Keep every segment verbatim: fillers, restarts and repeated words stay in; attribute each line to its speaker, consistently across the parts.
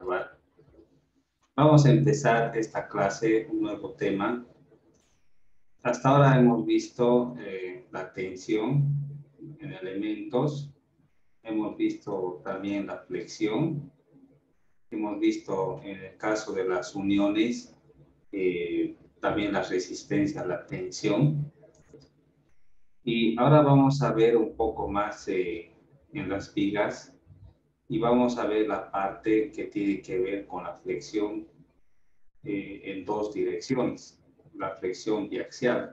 Speaker 1: observar. Vamos a empezar esta clase, un nuevo tema. Hasta ahora hemos visto eh, la tensión en elementos, hemos visto también la flexión, hemos visto en el caso de las uniones eh, también la resistencia a la tensión. Y ahora vamos a ver un poco más eh, en las vigas y vamos a ver la parte que tiene que ver con la flexión eh, en dos direcciones, la flexión biaxial.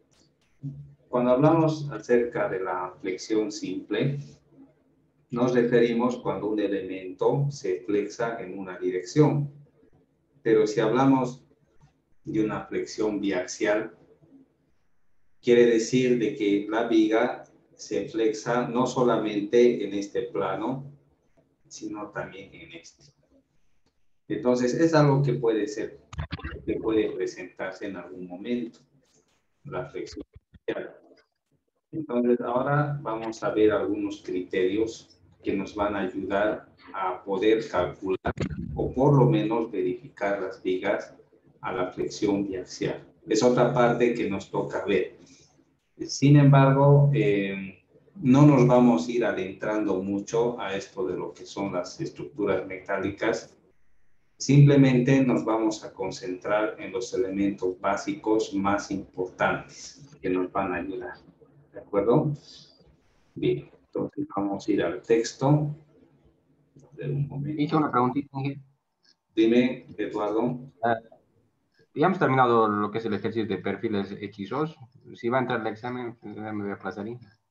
Speaker 1: Cuando hablamos acerca de la flexión simple, nos referimos cuando un elemento se flexa en una dirección. Pero si hablamos de una flexión biaxial, quiere decir de que la viga se flexa no solamente en este plano, sino también en este. Entonces, es algo que puede ser, que puede presentarse en algún momento, la flexión biaxial. Entonces, ahora vamos a ver algunos criterios que nos van a ayudar a poder calcular o por lo menos verificar las vigas a la flexión biaxial. Es otra parte que nos toca ver. Sin embargo, eh, no nos vamos a ir adentrando mucho a esto de lo que son las estructuras metálicas. Simplemente nos vamos a concentrar en los elementos básicos más importantes que nos van a ayudar. ¿De acuerdo? Bien, entonces vamos a ir al texto. De un momento.
Speaker 2: Hice una preguntita, Inge.
Speaker 1: Dime, Eduardo.
Speaker 2: Uh, ya hemos terminado lo que es el ejercicio de perfiles hechizos. Si va a entrar el examen, me voy a aplazar.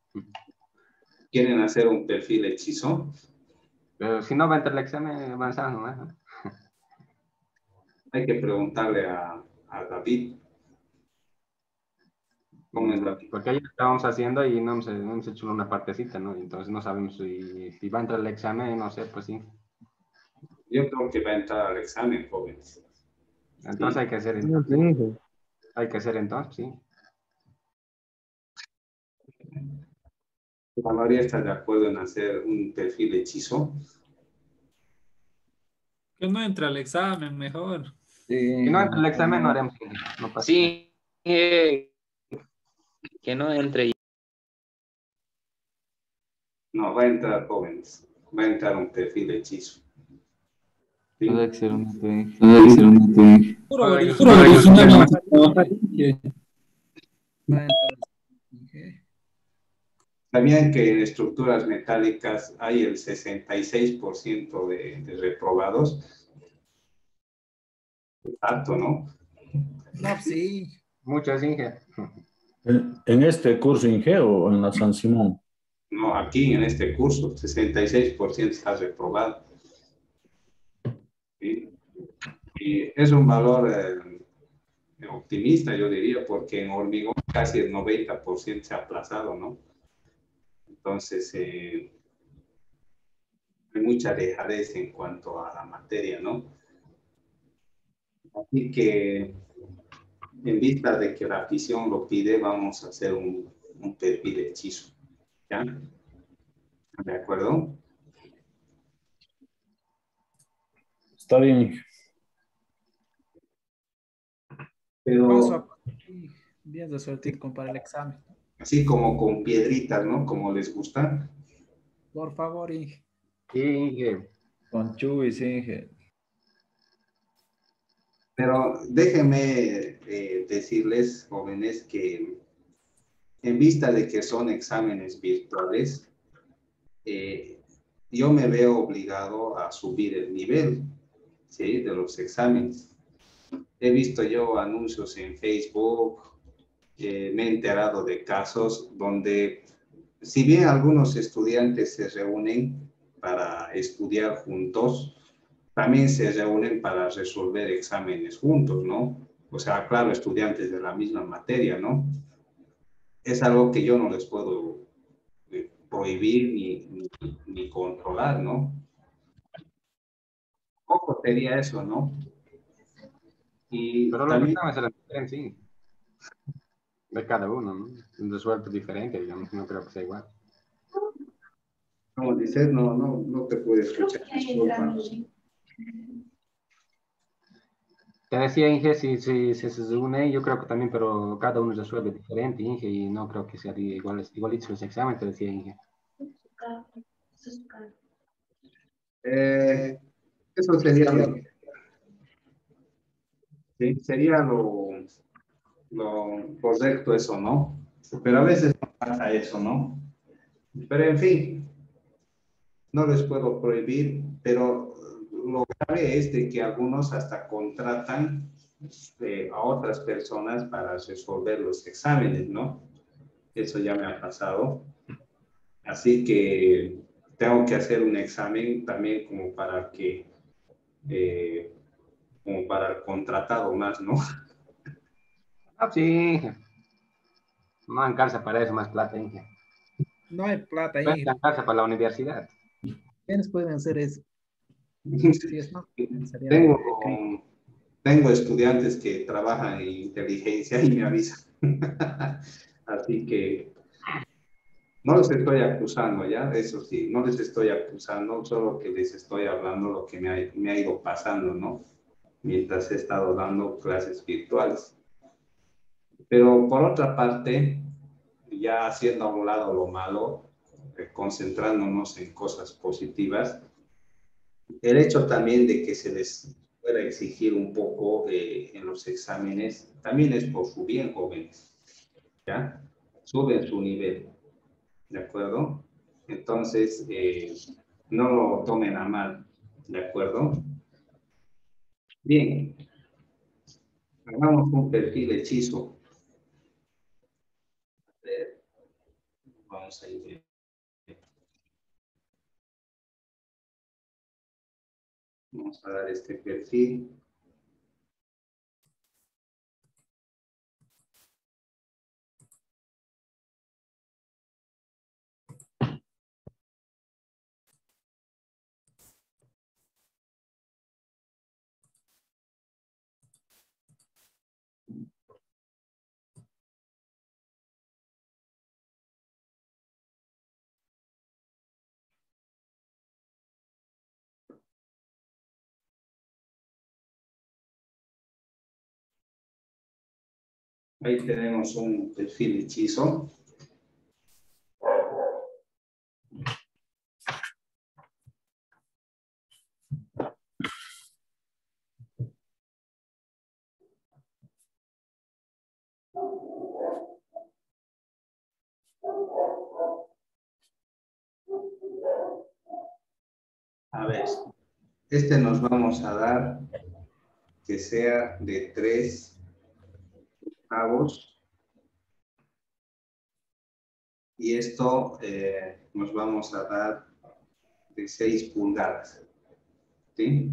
Speaker 1: ¿Quieren hacer un perfil hechizo?
Speaker 2: Pero si no va a entrar el examen, avanzamos nomás, ¿no?
Speaker 1: Hay que preguntarle a, a David. ¿Cómo es David?
Speaker 2: Porque ayer estábamos haciendo y no hemos, no hemos hecho una partecita, ¿no? Entonces no sabemos si, si va a entrar el examen, no sé, pues sí.
Speaker 1: Yo creo que va a entrar al examen, jóvenes.
Speaker 2: Entonces
Speaker 1: ¿Sí?
Speaker 2: hay que hacer entonces. Hay que hacer entonces, sí.
Speaker 1: La María está de acuerdo en hacer un perfil hechizo.
Speaker 3: Que no entra al examen, mejor.
Speaker 2: Sí. Si no entra el examen, no haremos. No pasa
Speaker 4: Sí, eh, que no entre.
Speaker 1: No, va a entrar, jóvenes. Va a entrar un perfil hechizo. ¿Sí?
Speaker 5: Todo excelente. Todo excelente.
Speaker 3: Puro
Speaker 2: Oiga,
Speaker 3: original.
Speaker 1: ¿Sabían que en estructuras metálicas hay el sesenta y seis por ciento de, de reprobados? Alto, ¿no?
Speaker 3: No, sí.
Speaker 2: Muchas, Inge.
Speaker 6: ¿En, en este curso Inge o en la San Simón?
Speaker 1: No, aquí en este curso, sesenta y seis por ciento está reprobado. ¿Sí? Y es un valor eh, optimista, yo diría, porque en hormigón casi el noventa por ciento se ha aplazado, ¿no? Entonces, eh, hay mucha dejadez en cuanto a la materia, ¿no? Así que, en vista de que la afición lo pide, vamos a hacer un, un perfil de hechizo. ¿Ya? ¿De acuerdo?
Speaker 6: Está bien.
Speaker 1: Pero
Speaker 3: Paso a días de suertico para el examen.
Speaker 1: así como con piedritas, ¿no? Como les gusta.
Speaker 3: Por favor, Inge.
Speaker 2: Sí, Inge.
Speaker 5: Con Chubis, Inge.
Speaker 1: Pero déjenme eh, decirles, jóvenes, que en vista de que son exámenes virtuales, eh, yo me veo obligado a subir el nivel, ¿sí? De los exámenes. He visto yo anuncios en Facebook, eh, me he enterado de casos donde, si bien algunos estudiantes se reúnen para estudiar juntos, también se reúnen para resolver exámenes juntos, ¿no? O sea, claro, estudiantes de la misma materia, ¿no? Es algo que yo no les puedo eh, prohibir ni, ni, ni controlar, ¿no? Poco sería eso, ¿no? Y
Speaker 2: Pero los
Speaker 1: también,
Speaker 2: exámenes se refieren, sí. De cada uno, ¿no? Un resuelto diferente, digamos, no creo que sea igual.
Speaker 1: como dices, no, no, no te puedo escuchar, disculpa.
Speaker 2: Te decía, Inge, si, si, si se une, yo creo que también, pero cada uno resuelve diferente, Inge, y no creo que sea igual, igualitos los exámenes, te decía, Inge.
Speaker 1: Eh, eso sería lo, sí, sería lo, lo correcto eso, ¿no? Pero a veces no pasa eso, ¿no? Pero en fin, no les puedo prohibir, pero lo grave es de que algunos hasta contratan eh, a otras personas para resolver los exámenes, ¿no? Eso ya me ha pasado. Así que tengo que hacer un examen también como para que, eh, como para el contratado más, ¿no?
Speaker 2: Ah, sí, Inge. No alcanza para eso más plata, Inge.
Speaker 3: No hay plata,
Speaker 2: No
Speaker 3: Inge.
Speaker 2: alcanza para la universidad.
Speaker 3: ¿Quiénes pueden hacer eso? Si es no, sería de,
Speaker 1: Tengo,
Speaker 3: de crítico.
Speaker 1: tengo estudiantes que trabajan en inteligencia y me avisan. Así que no les estoy acusando, ¿ya? Eso sí, no les estoy acusando, solo que les estoy hablando lo que me ha, me ha ido pasando, ¿no? Mientras he estado dando clases virtuales. Pero por otra parte, ya haciendo a un lado lo malo, eh, concentrándonos en cosas positivas, el hecho también de que se les pueda exigir un poco eh, en los exámenes, también es por su bien, jóvenes, ¿ya? Suben su nivel, ¿de acuerdo? Entonces, eh, no lo tomen a mal, ¿de acuerdo? Bien, hagamos un perfil hechizo. A ver, vamos a ir. Vamos a dar este perfil. Ahí tenemos un perfil hechizo. A ver, este nos vamos a dar que sea de tres avos. Y esto eh, nos vamos a dar de seis pulgadas. ¿Sí?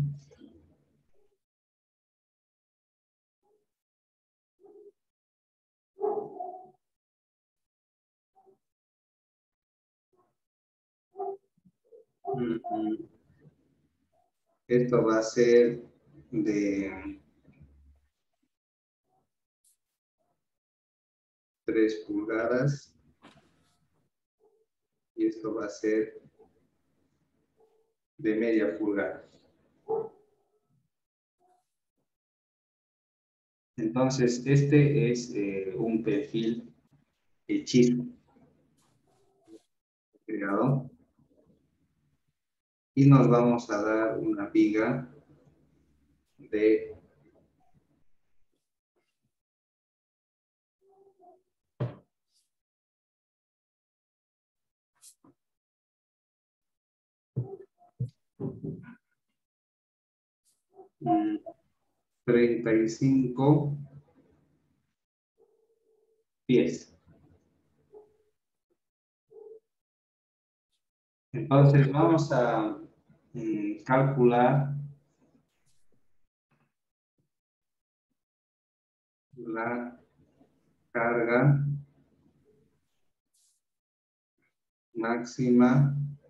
Speaker 1: Esto va a ser de tres pulgadas. Y esto va a ser de media pulgada. Entonces, este es eh, un perfil hechizo creado. Y nos vamos a dar una viga de treinta y cinco pies. Entonces vamos a mm, calcular la carga máxima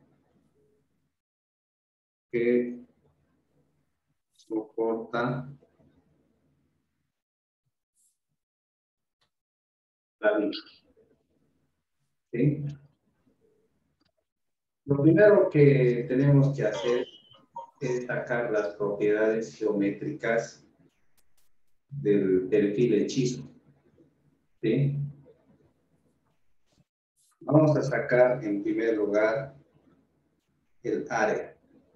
Speaker 1: que soporta la viga. ¿Sí? Lo primero que tenemos que hacer es sacar las propiedades geométricas del perfil hechizo. ¿Sí? Vamos a sacar en primer lugar el área.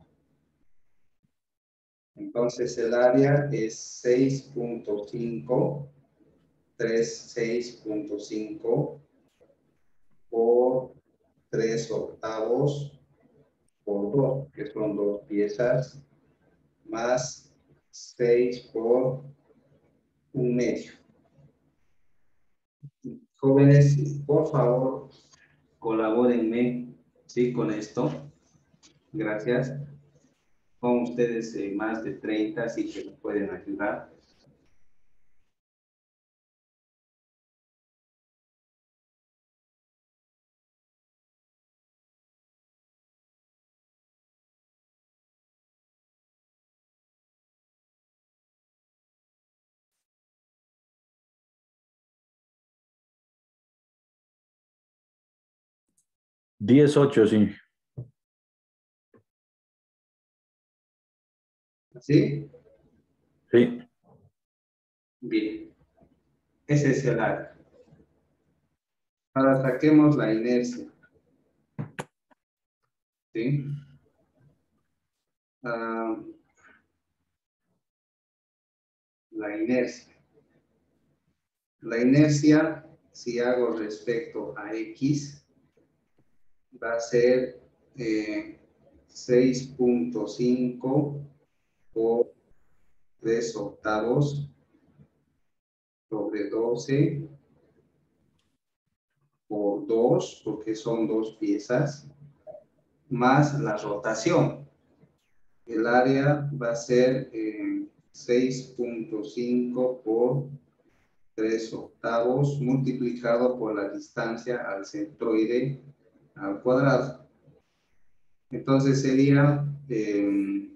Speaker 1: Entonces el área es seis punto cinco, treinta y seis punto cinco por tres octavos por dos, que son dos piezas, más seis por un medio. Jóvenes, por favor, colabórenme, ¿sí? Con esto. Gracias. Con ustedes eh, más de treinta, así que me pueden ayudar.
Speaker 6: diez ocho, sí.
Speaker 1: ¿Sí?
Speaker 6: Sí.
Speaker 1: Bien. Ese es el área. Ahora saquemos la inercia. ¿Sí? Ah, la inercia. La inercia, si hago respecto a X, va a ser eh, seis punto cinco por tres octavos sobre doce por dos, porque son dos piezas, más la rotación. El área va a ser eh, seis punto cinco por tres octavos multiplicado por la distancia al centroide al cuadrado. Entonces sería eh,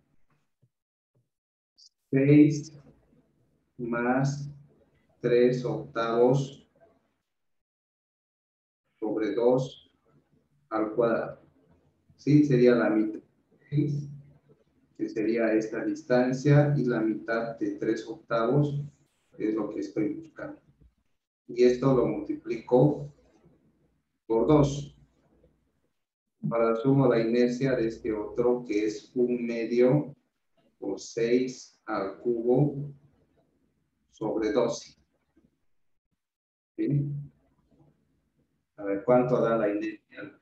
Speaker 1: seis más tres octavos sobre dos al cuadrado. ¿Sí? Sería la mitad. ¿Sí? Que sería esta distancia y la mitad de tres octavos es lo que estoy buscando. Y esto lo multiplico por dos. Ahora sumo la inercia de este otro que es un medio por seis al cubo sobre doce. ¿Sí? A ver, ¿cuánto da la inercia?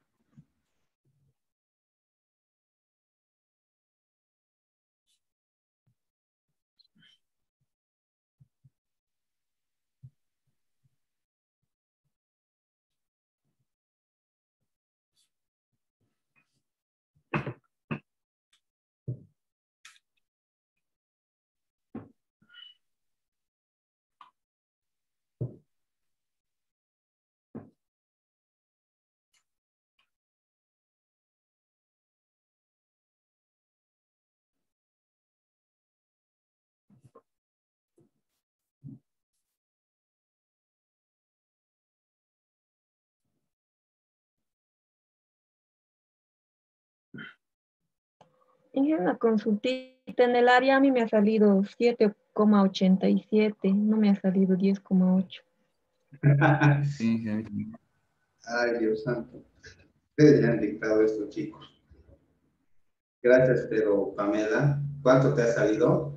Speaker 7: En una consultita en el área a mí me ha salido siete coma ochenta y siete, no me ha salido diez coma ocho.
Speaker 5: Inge.
Speaker 1: Ay, Dios santo. Ustedes ya han dictado esto, chicos. Gracias, pero Pamela, ¿cuánto te ha salido?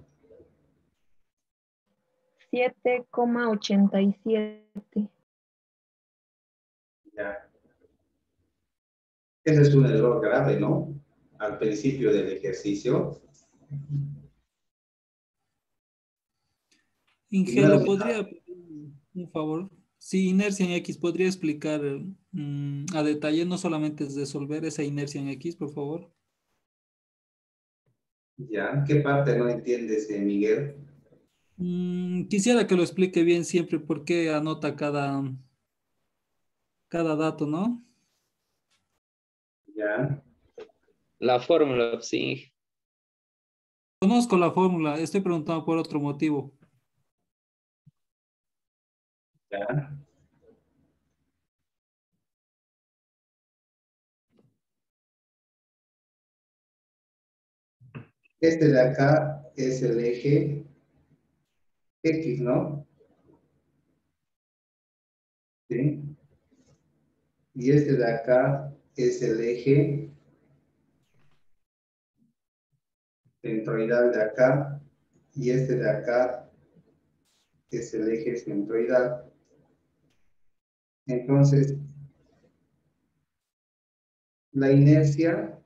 Speaker 7: siete coma ochenta y siete.
Speaker 1: Ya. Ese es un error grave, ¿no? Al principio del ejercicio.
Speaker 8: Inge, ¿le
Speaker 1: Primero,
Speaker 8: podría pedir un favor? Si inercia en X, ¿podría explicar mm, a detalle, no solamente es resolver esa inercia en X, por favor?
Speaker 1: ya, ¿qué parte no entiendes, eh, Miguel?
Speaker 8: Mm, quisiera que lo explique bien siempre por qué anota cada, cada dato, ¿no?
Speaker 1: Ya,
Speaker 4: La fórmula, sí.
Speaker 8: Conozco la fórmula, estoy preguntando por otro motivo.
Speaker 1: ya. Este de acá es el eje X, ¿no? ¿Sí? Y este de acá es el eje centroidal de acá, y este de acá es el eje centroidal. Entonces, la inercia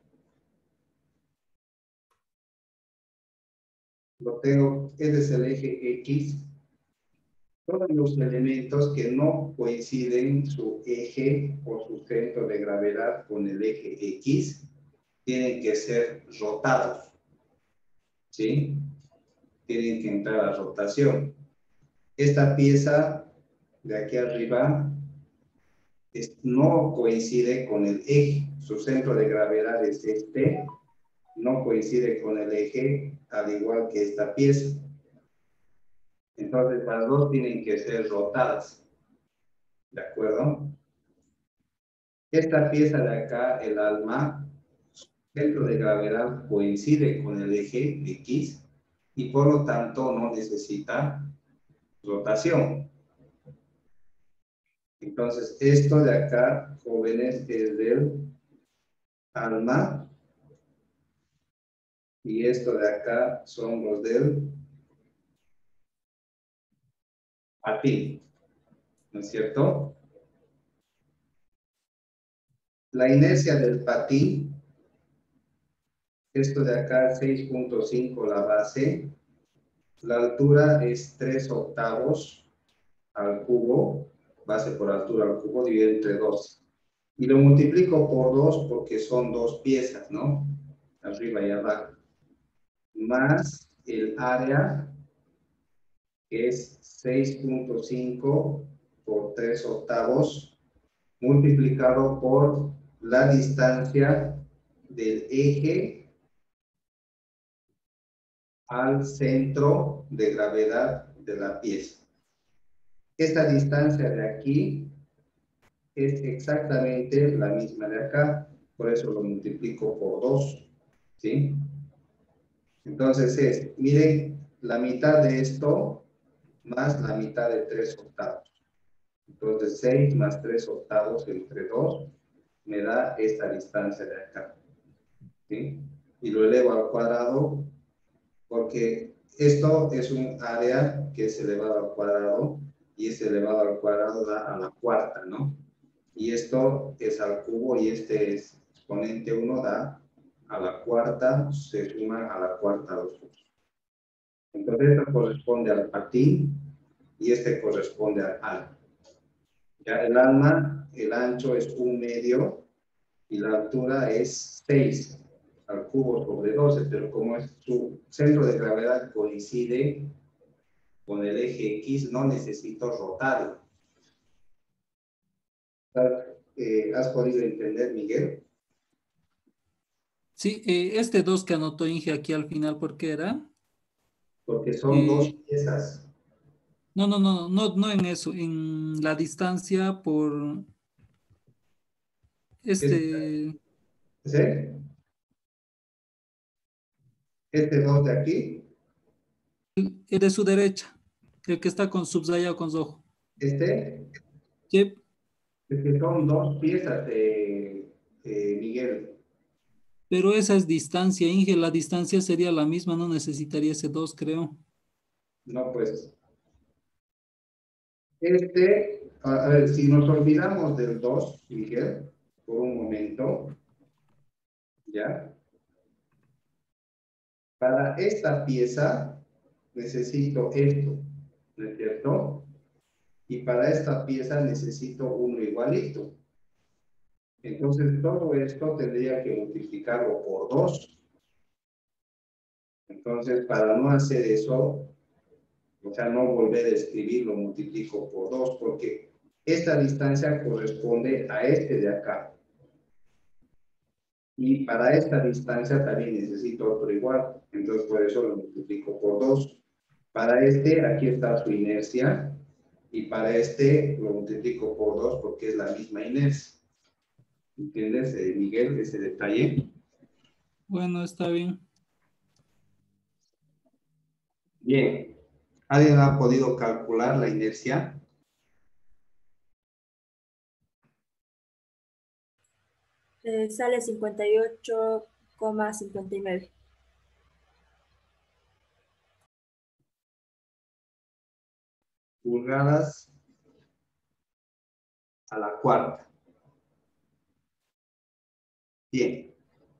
Speaker 1: lo tengo, este es el eje X. Todos los elementos que no coinciden su eje o su centro de gravedad con el eje X tienen que ser rotados, ¿sí? Tienen que entrar a rotación. Esta pieza de aquí arriba es, no coincide con el eje. Su centro de gravedad es este, no coincide con el eje, al igual que esta pieza. Entonces, las dos tienen que ser rotadas. ¿De acuerdo? Esta pieza de acá, el alma, su centro de gravedad coincide con el eje X y por lo tanto no necesita rotación. Entonces, esto de acá, jóvenes, es del alma y esto de acá son los del patín, ¿no es cierto? La inercia del patín, esto de acá, seis punto cinco la base, la altura es tres octavos al cubo, base por altura al cubo, dividido entre dos. Y lo multiplico por dos porque son dos piezas, ¿no? Arriba y abajo. Más el área, que es seis punto cinco por tres octavos, multiplicado por la distancia del eje al centro de gravedad de la pieza. Esta distancia de aquí es exactamente la misma de acá, por eso lo multiplico por dos, ¿sí? Entonces es, miren, la mitad de esto más la mitad de tres octavos. Entonces seis más tres octavos entre dos me da esta distancia de acá, ¿sí? Y lo elevo al cuadrado porque esto es un área que es elevado al cuadrado y es elevado al cuadrado da a la cuarta, ¿no? Y esto es al cubo y este es exponente uno da a la cuarta, se suman a la cuarta los dos. Entonces esto corresponde al patín y este corresponde al alma. Ya el alma, el ancho es un medio y la altura es seis al cubo sobre doce, pero como es su centro de gravedad coincide con el eje X, no necesito rotarlo. Eh, ¿Has podido entender, Miguel?
Speaker 8: Sí, eh, este dos que anotó Inge aquí al final, ¿por qué era?
Speaker 1: Porque son dos
Speaker 8: Eh,
Speaker 1: piezas.
Speaker 8: no, no, no, no, no en eso, en la distancia por este,
Speaker 1: ¿Sí? Este dos de aquí,
Speaker 8: el de su derecha, el que está con subrayado con rojo.
Speaker 1: este,
Speaker 8: Sí,
Speaker 1: es que son dos piezas de, de Miguel.
Speaker 8: pero esa es distancia, Inge, la distancia sería la misma, no necesitaría ese dos, creo.
Speaker 1: No, pues. Este, a, a ver, si nos olvidamos del dos, Miguel, por un momento, ¿ya? Para esta pieza necesito esto, ¿no es cierto? Y para esta pieza necesito uno igualito. Entonces, todo esto tendría que multiplicarlo por dos. Entonces, para no hacer eso, o sea, no volver a escribir, lo multiplico por dos, porque esta distancia corresponde a este de acá. Y para esta distancia también necesito otro igual. Entonces, por eso lo multiplico por dos. Para este, aquí está su inercia. Y para este, lo multiplico por dos porque es la misma inercia. ¿Entiendes, eh, Miguel, ese detalle?
Speaker 8: Bueno, está bien.
Speaker 1: Bien. ¿Alguien ha podido calcular la inercia?
Speaker 9: Eh, sale cincuenta y ocho coma cincuenta y nueve.
Speaker 1: Pulgadas a la cuarta. Bien.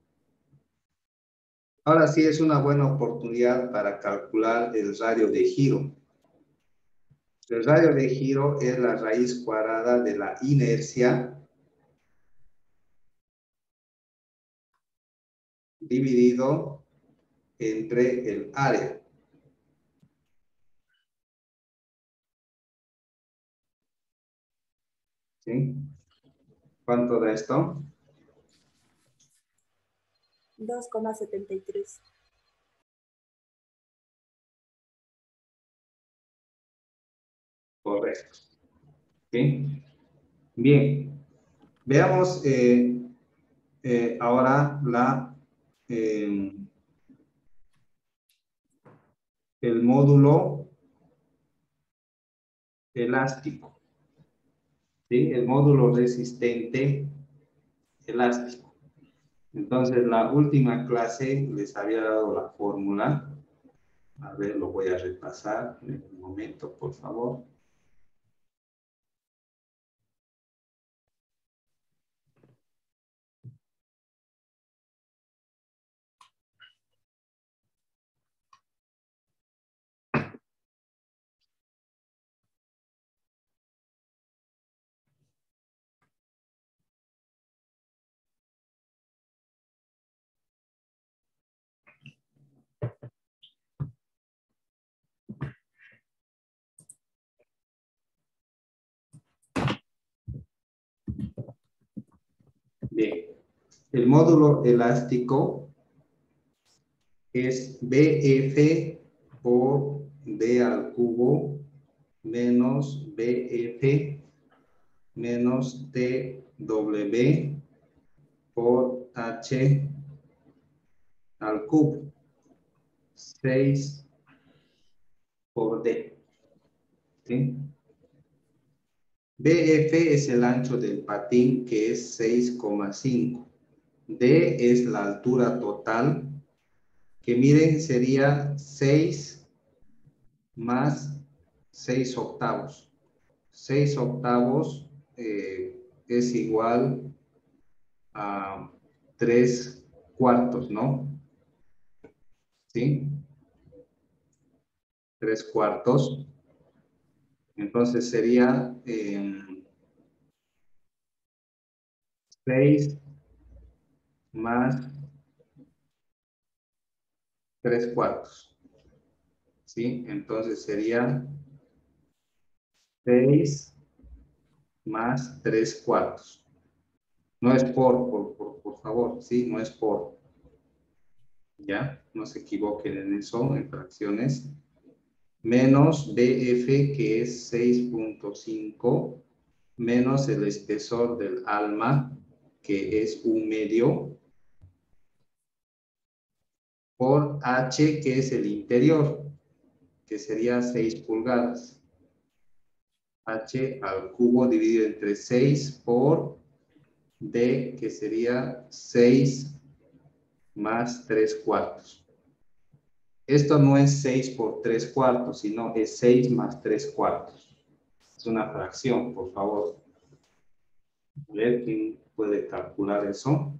Speaker 1: Ahora sí es una buena oportunidad para calcular el radio de giro. El radio de giro es la raíz cuadrada de la inercia dividido entre el área. ¿Sí? ¿Cuánto da esto?
Speaker 9: dos coma setenta y tres.
Speaker 1: Correcto. ¿Sí? Bien. Veamos eh, eh, ahora la, eh, el módulo elástico. ¿Sí? El módulo resistente elástico. Entonces, la última clase les había dado la fórmula. A ver, lo voy a repasar en un momento, por favor. Bien. El módulo elástico es B F por D al cubo menos B F menos T W por H al cubo. seis por D. ¿Sí? B F es el ancho del patín, que es seis coma cinco. D es la altura total, que miren sería seis más seis octavos. seis octavos eh, es igual a tres cuartos, ¿no? ¿Sí? tres cuartos. Entonces sería eh, seis más tres cuartos. ¿Sí? Entonces sería seis más tres cuartos. No es por, por, por, por favor, ¿sí? No es por. ¿Ya? No se equivoquen en eso, en fracciones. Menos B F, que es seis punto cinco, menos el espesor del alma, que es un medio, por H, que es el interior, que sería seis pulgadas. H al cubo dividido entre seis por D, que sería seis más tres cuartos. Esto no es seis por tres cuartos, sino es seis más tres cuartos. Es una fracción, por favor. A ver, ¿quién puede calcular eso?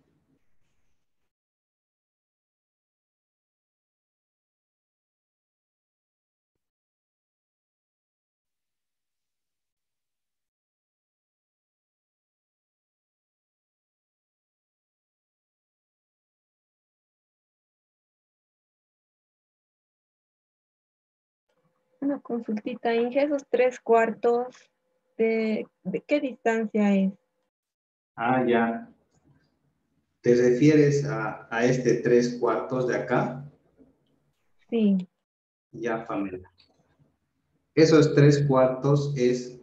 Speaker 7: Una consultita, Inge, esos tres cuartos, ¿de, de qué distancia es?
Speaker 1: Ah, ya. ¿Te refieres a, a este tres cuartos de acá?
Speaker 7: Sí.
Speaker 1: Ya, familia. Esos tres cuartos es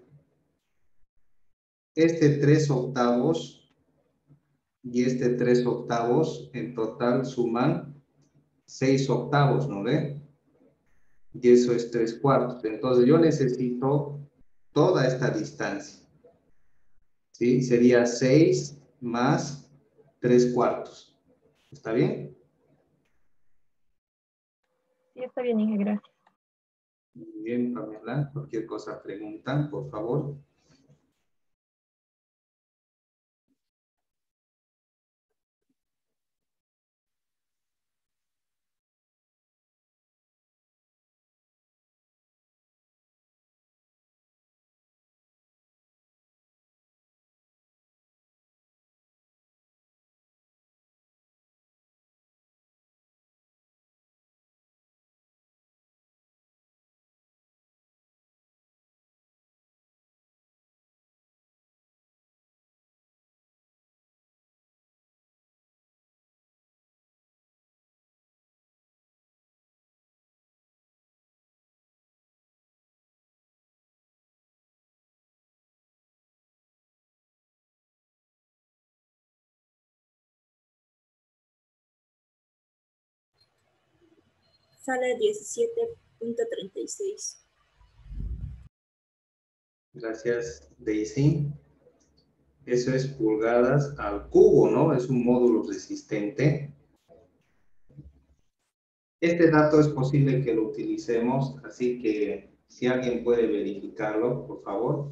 Speaker 1: este tres octavos y este tres octavos. En total suman seis octavos, ¿no ve? y eso es tres cuartos. Entonces yo necesito toda esta distancia. ¿Sí? Sería seis más tres cuartos. ¿Está bien?
Speaker 7: Sí, está bien, Inge, gracias.
Speaker 1: Muy bien, Pamela. Cualquier cosa preguntan, por favor.
Speaker 9: Sale diecisiete punto treinta y seis.
Speaker 1: Gracias, Daisy. Eso es pulgadas al cubo, ¿no? Es un módulo resistente. Este dato es posible que lo utilicemos, así que si alguien puede verificarlo, por favor.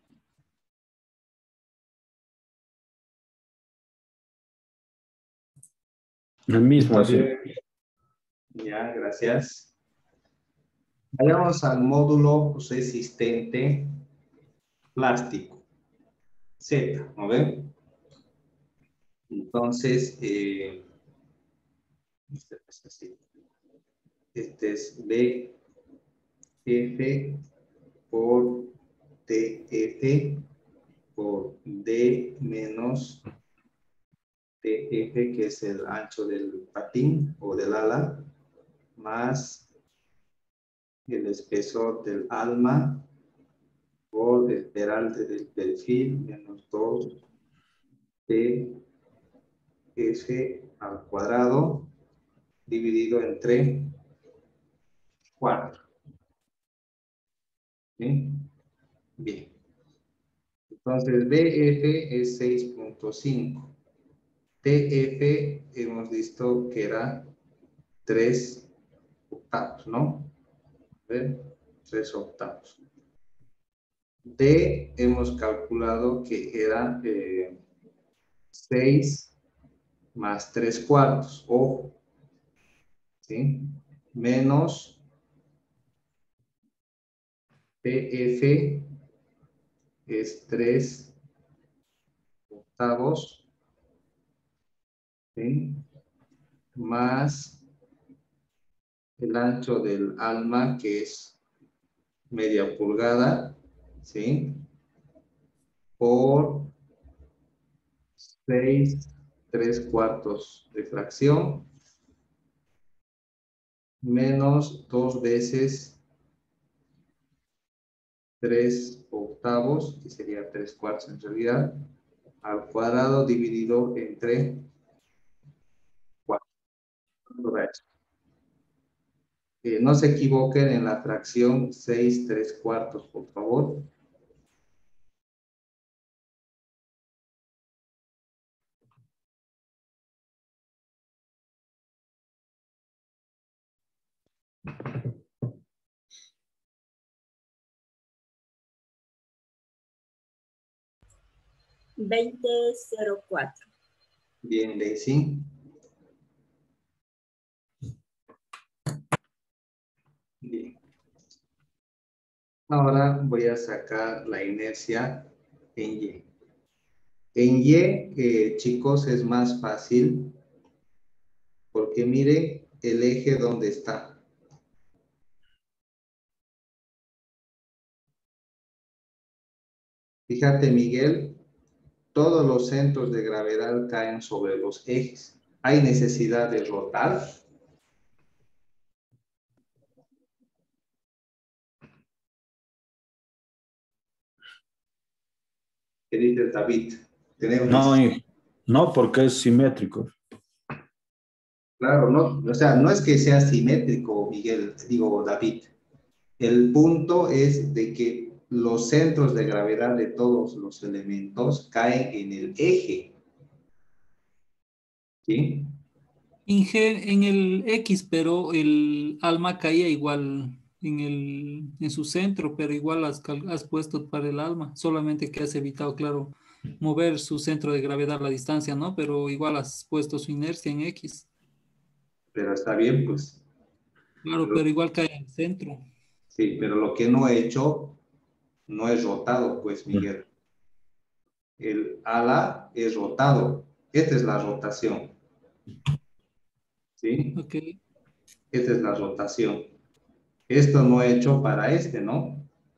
Speaker 6: El mismo, sí.
Speaker 1: Ya, gracias. Vayamos al módulo resistente plástico. Z, ¿no ven? Entonces, eh, este es así. Este es B F por T F por D menos T F, que es el ancho del patín o del ala, más el espesor del alma por el peralte del perfil menos dos T F al cuadrado dividido entre cuatro. ¿Sí? Bien. Entonces B F es seis punto cinco. T F hemos visto que era tres octavos, ¿no? A ver, tres octavos. D hemos calculado que era eh, seis más tres cuartos, ojo, ¿sí? Menos P F es tres octavos, ¿sí? Más el ancho del alma, que es media pulgada, ¿sí? Por seis, tres cuartos de fracción, menos dos veces tres octavos, que sería tres cuartos en realidad, al cuadrado dividido entre cuatro. Eh, no se equivoquen en la fracción seis, tres cuartos, por favor.
Speaker 9: veinte cero cuatro.
Speaker 1: Bien, Daisy. Bien. Ahora voy a sacar la inercia en Y. En Y, eh, chicos, es más fácil porque mire el eje donde está. Fíjate, Miguel, todos los centros de gravedad caen sobre los ejes. ¿Hay necesidad de rotar? ¿Qué dice David? ¿Tenemos
Speaker 6: No,
Speaker 1: necesidad?
Speaker 6: no, porque es simétrico.
Speaker 1: Claro, no, o sea, no es que sea simétrico, Miguel, digo, David. El punto es de que los centros de gravedad de todos los elementos caen en el eje. ¿Sí?
Speaker 8: Inge, en el X, pero el alma caía igual en, el, en su centro, pero igual has, cal- has puesto para el alma, solamente que has evitado, claro, mover su centro de gravedad a la distancia, ¿no? Pero igual has puesto su inercia en X.
Speaker 1: Pero está bien, pues.
Speaker 8: Claro,
Speaker 1: Pero-
Speaker 8: pero igual cae en el centro.
Speaker 1: sí, pero lo que no he hecho no es rotado, pues, Miguel. El ala es rotado. Esta es la rotación. ¿Sí?
Speaker 8: Ok.
Speaker 1: Esta es la rotación. Esto no he hecho para este, ¿no?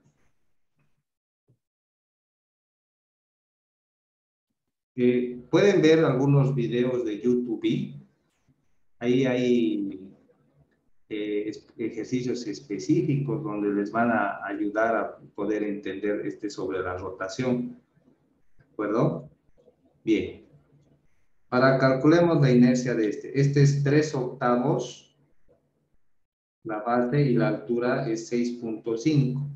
Speaker 1: Eh, pueden ver algunos videos de YouTube. Ahí hay eh, es- ejercicios específicos donde les van a ayudar a poder entender este sobre la rotación. ¿De acuerdo? Bien. Ahora calculemos la inercia de este. Este es tres octavos, la base, y la altura es seis punto cinco.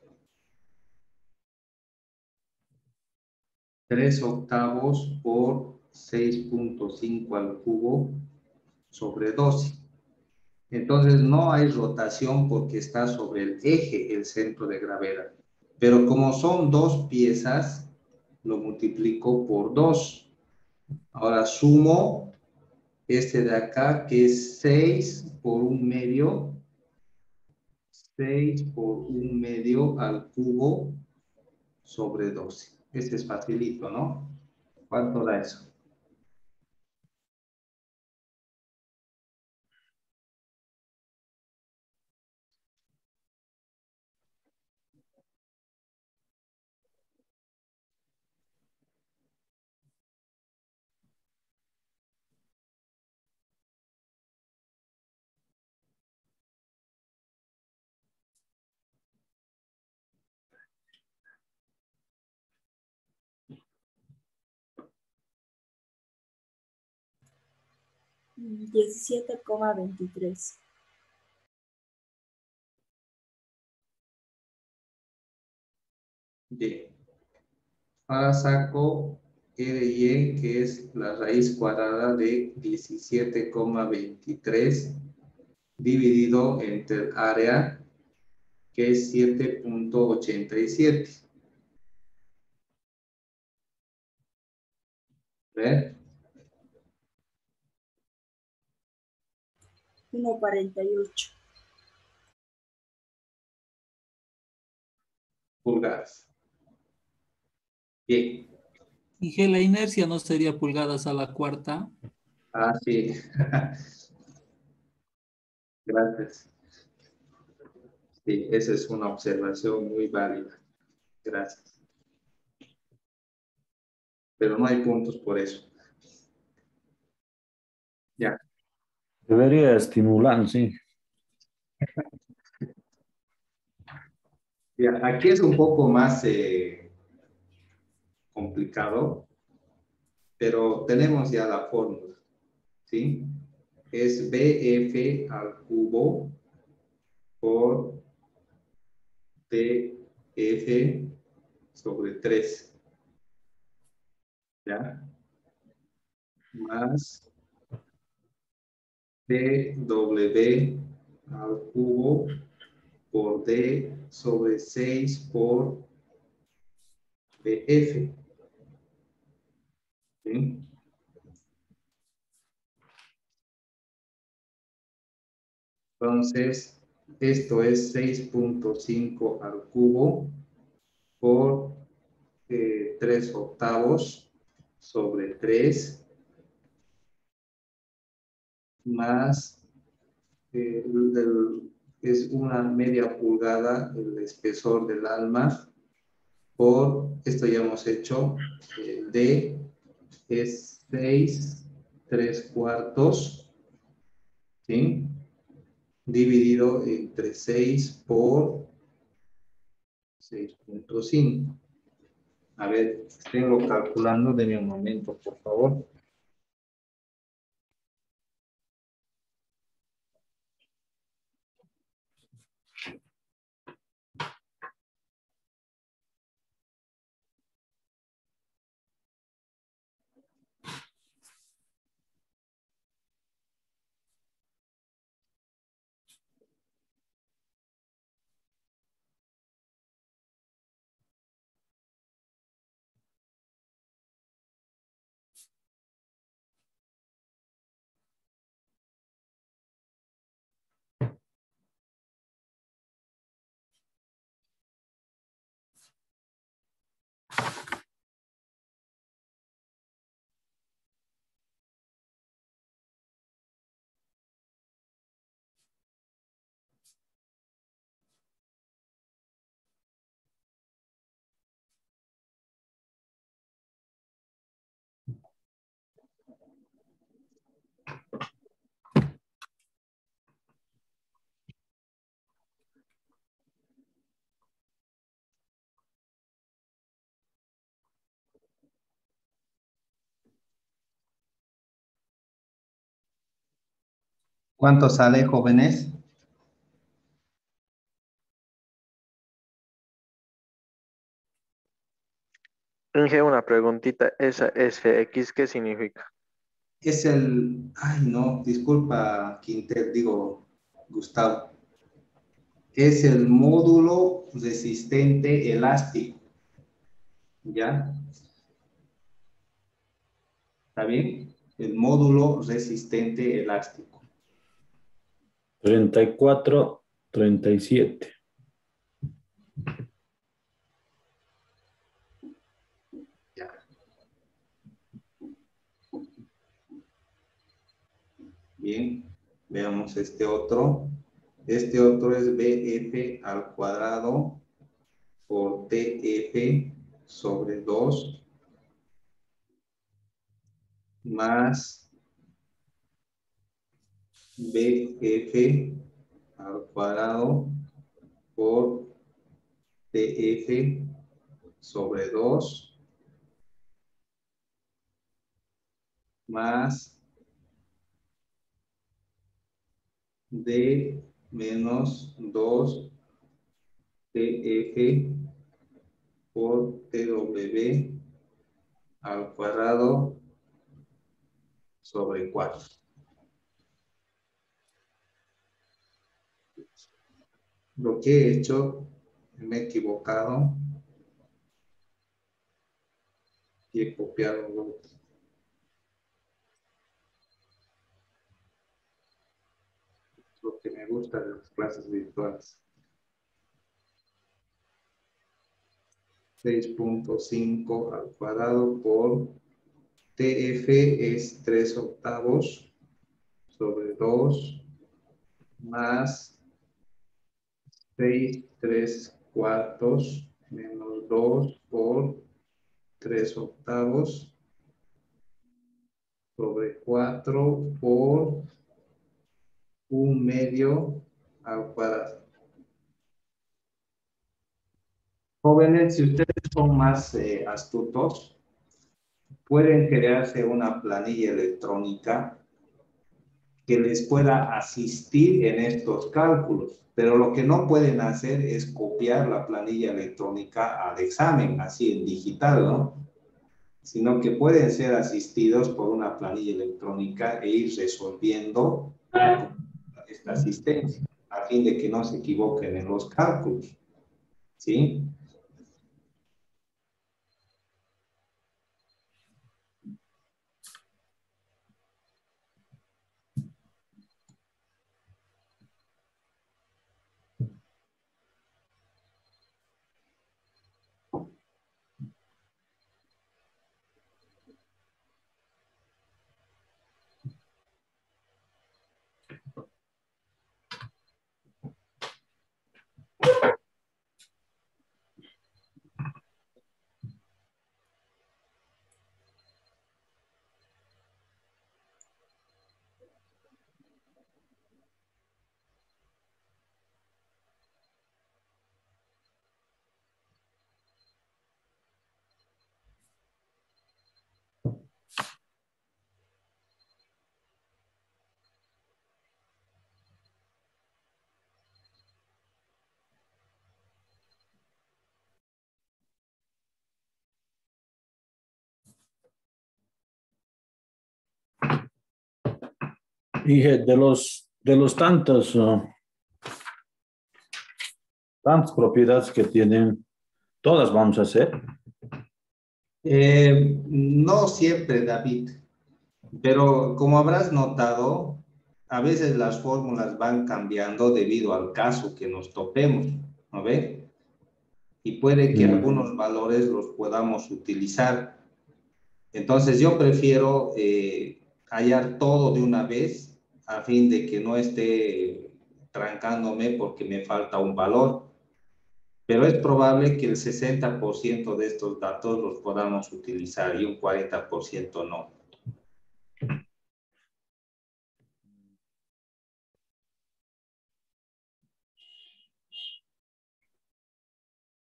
Speaker 1: tres octavos por seis punto cinco al cubo sobre doce. Entonces no hay rotación porque está sobre el eje, el centro de gravedad. Pero como son dos piezas, lo multiplico por dos. Ahora sumo este de acá, que es seis por un medio. seis por un medio al cubo sobre doce. Este es facilito, ¿no? ¿Cuánto da eso?
Speaker 9: diecisiete coma veintitrés.
Speaker 1: Bien. Ahora saco E de Y, que es la raíz cuadrada de diecisiete coma veintitrés dividido entre el área, que es siete punto ochenta y siete. ¿Ver?
Speaker 9: uno coma cuarenta y ocho.
Speaker 1: Pulgadas. Bien.
Speaker 8: Y que la inercia no sería pulgadas a la cuarta.
Speaker 1: Ah, sí. Gracias. Sí, esa es una observación muy válida. Gracias. Pero no hay puntos por eso. Ya.
Speaker 6: Debería estimular, sí.
Speaker 1: Ya, aquí es un poco más eh, complicado, pero tenemos ya la fórmula, ¿sí? Es B F al cubo por T F sobre tres, ¿ya? Más T W al cubo por D sobre seis por B F, ¿sí? Entonces, esto es seis punto cinco al cubo por eh, tres octavos sobre tres más eh, el- el- es una media pulgada el espesor del alma por, esto ya hemos hecho, eh, D es seis, tres cuartos, ¿sí? Dividido entre seis por seis punto cinco. A ver, tengo calculando, denme un momento, por favor. ¿Cuánto sale, jóvenes?
Speaker 10: Inge, una preguntita. ¿Esa S X qué significa?
Speaker 1: Es el, ay no, disculpa, Quinter, digo, Gustavo. Es el módulo resistente elástico. ¿Ya? ¿Está bien? El módulo resistente elástico.
Speaker 6: treinta y cuatro, treinta y siete.
Speaker 1: Ya. Bien, veamos este otro. Este otro es B F al cuadrado por T F sobre dos más B F al cuadrado por T F sobre dos más D menos dos T F por T W al cuadrado sobre cuatro. Lo que he hecho, me he equivocado y he copiado lo, lo que me gusta de las clases virtuales. seis punto cinco al cuadrado por T F es tres octavos sobre dos más seis tres cuartos menos dos por tres octavos sobre cuatro por un medio al cuadrado. Jóvenes, si ustedes son más eh, astutos, pueden crearse una planilla electrónica que les pueda asistir en estos cálculos, pero lo que no pueden hacer es copiar la planilla electrónica al examen, así en digital, ¿no? Sino que pueden ser asistidos por una planilla electrónica e ir resolviendo esta asistencia, a fin de que no se equivoquen en los cálculos, ¿sí?
Speaker 6: Y de los, de los tantos, uh, tantas propiedades que tienen, todas vamos a hacer.
Speaker 1: Eh, no siempre, David, pero como habrás notado, a veces las fórmulas van cambiando debido al caso que nos topemos, ¿no ve? Y puede que
Speaker 6: Mm.
Speaker 1: algunos valores los podamos utilizar. Entonces yo prefiero eh, hallar todo de una vez a fin de que no esté trancándome porque me falta un valor. Pero es probable que el sesenta por ciento de estos datos los podamos utilizar y un cuarenta por ciento no.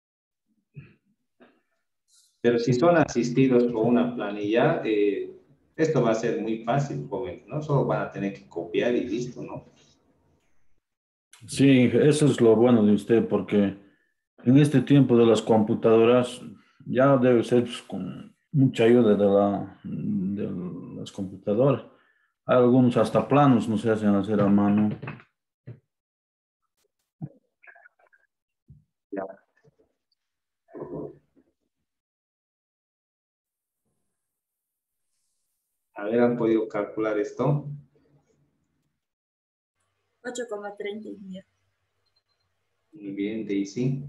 Speaker 1: Pero si son asistidos por una planilla, eh, Esto va a ser muy fácil, joven, ¿no? Solo van a tener que copiar y listo, ¿no?
Speaker 6: Sí, eso es lo bueno de usted, porque en este tiempo de las computadoras ya debe ser pues, con mucha ayuda de, la, de las computadoras. Hay algunos hasta planos no se hacen hacer a mano.
Speaker 1: Ya. A ver, ¿han podido calcular esto?
Speaker 9: ocho coma treinta y nueve.
Speaker 1: Muy bien, Daisy.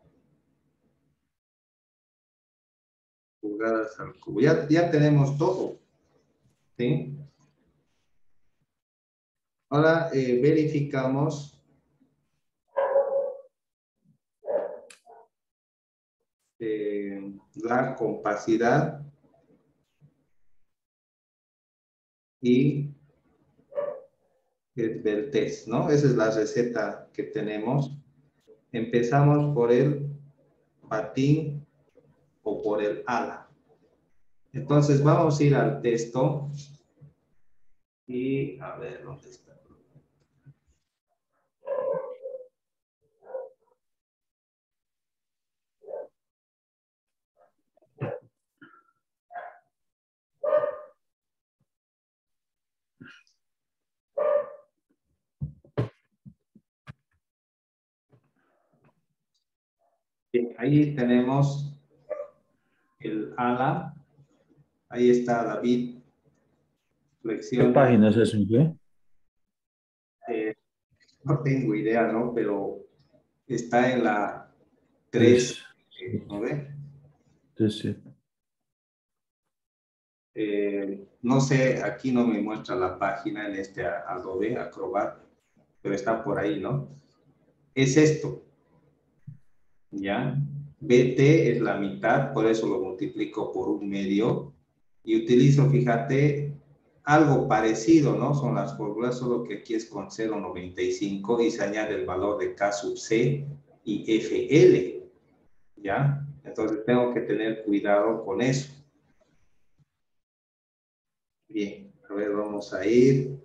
Speaker 1: Pulgadas al cubo. Ya, ya tenemos todo. ¿Sí? Ahora eh, verificamos eh, la compacidad y el, del test, ¿no? Esa es la receta que tenemos. Empezamos por el patín o por el ala. Entonces vamos a ir al texto y a ver dónde está. Bien, ahí tenemos el ala. Ahí está David.
Speaker 6: ¿Qué
Speaker 1: Flexión.
Speaker 6: página es eso? ¿Qué?
Speaker 1: Eh, no tengo idea, ¿no? Pero está en la tres. Eh, ¿no ve?
Speaker 6: Sí, sí.
Speaker 1: Eh, no sé, aquí no me muestra la página en este Adobe Acrobat, pero está por ahí, ¿no? Es esto. ¿Ya? B T es la mitad, por eso lo multiplico por un medio. Y utilizo, fíjate, algo parecido, ¿no? Son las fórmulas, solo que aquí es con cero coma noventa y cinco y se añade el valor de K sub C y F L. ¿Ya? Entonces tengo que tener cuidado con eso. Bien, a ver, vamos a ir.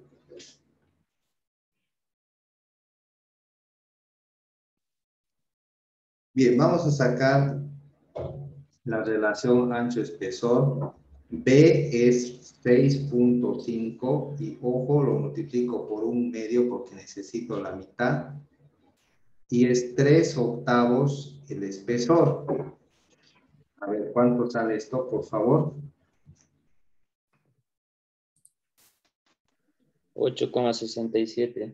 Speaker 1: Bien, vamos a sacar la relación ancho-espesor. B es seis punto cinco y ojo, lo multiplico por un medio porque necesito la mitad. Y es tres octavos el espesor. A ver, ¿cuánto sale esto, por favor?
Speaker 4: ocho coma sesenta y siete.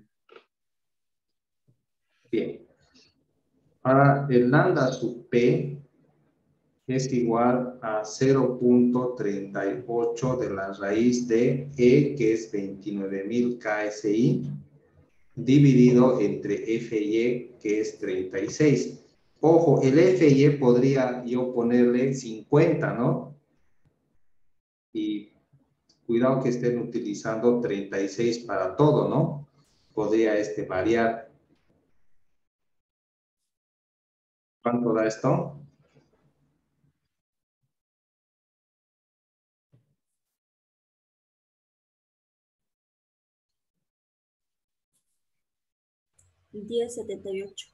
Speaker 1: Bien. Ahora, el lambda sub P es igual a cero punto treinta y ocho de la raíz de E, que es veintinueve mil K S I, dividido entre F Y, que es treinta y seis. Ojo, el F Y podría yo ponerle cincuenta, ¿no? Y cuidado que estén utilizando treinta y seis para todo, ¿no? Podría este variar. ¿Cuánto da esto?
Speaker 9: diez setenta y ocho.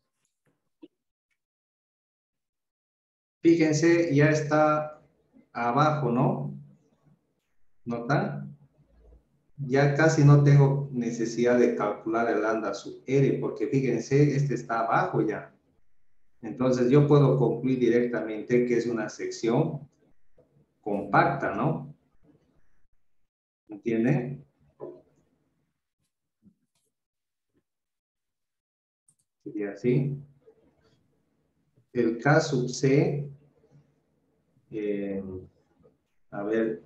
Speaker 1: Fíjense, ya está abajo, ¿no? ¿Notan? Ya casi no tengo necesidad de calcular el lambda sub R, porque fíjense, este está abajo ya. Entonces yo puedo concluir directamente que es una sección compacta, ¿no? ¿Entienden? Sería así. El K sub C, eh, a ver,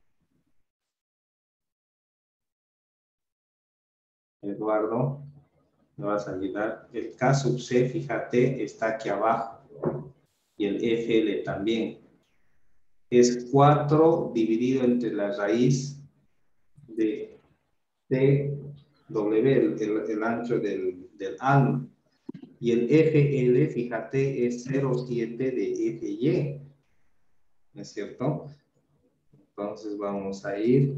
Speaker 1: Eduardo, me vas a ayudar. El K sub C, fíjate, está aquí abajo. Y el F L también. Es cuatro dividido entre la raíz de T W, el, el, el ancho del, del alma. Y el F L, fíjate, es cero coma siete de F Y. ¿No es cierto? Entonces vamos a ir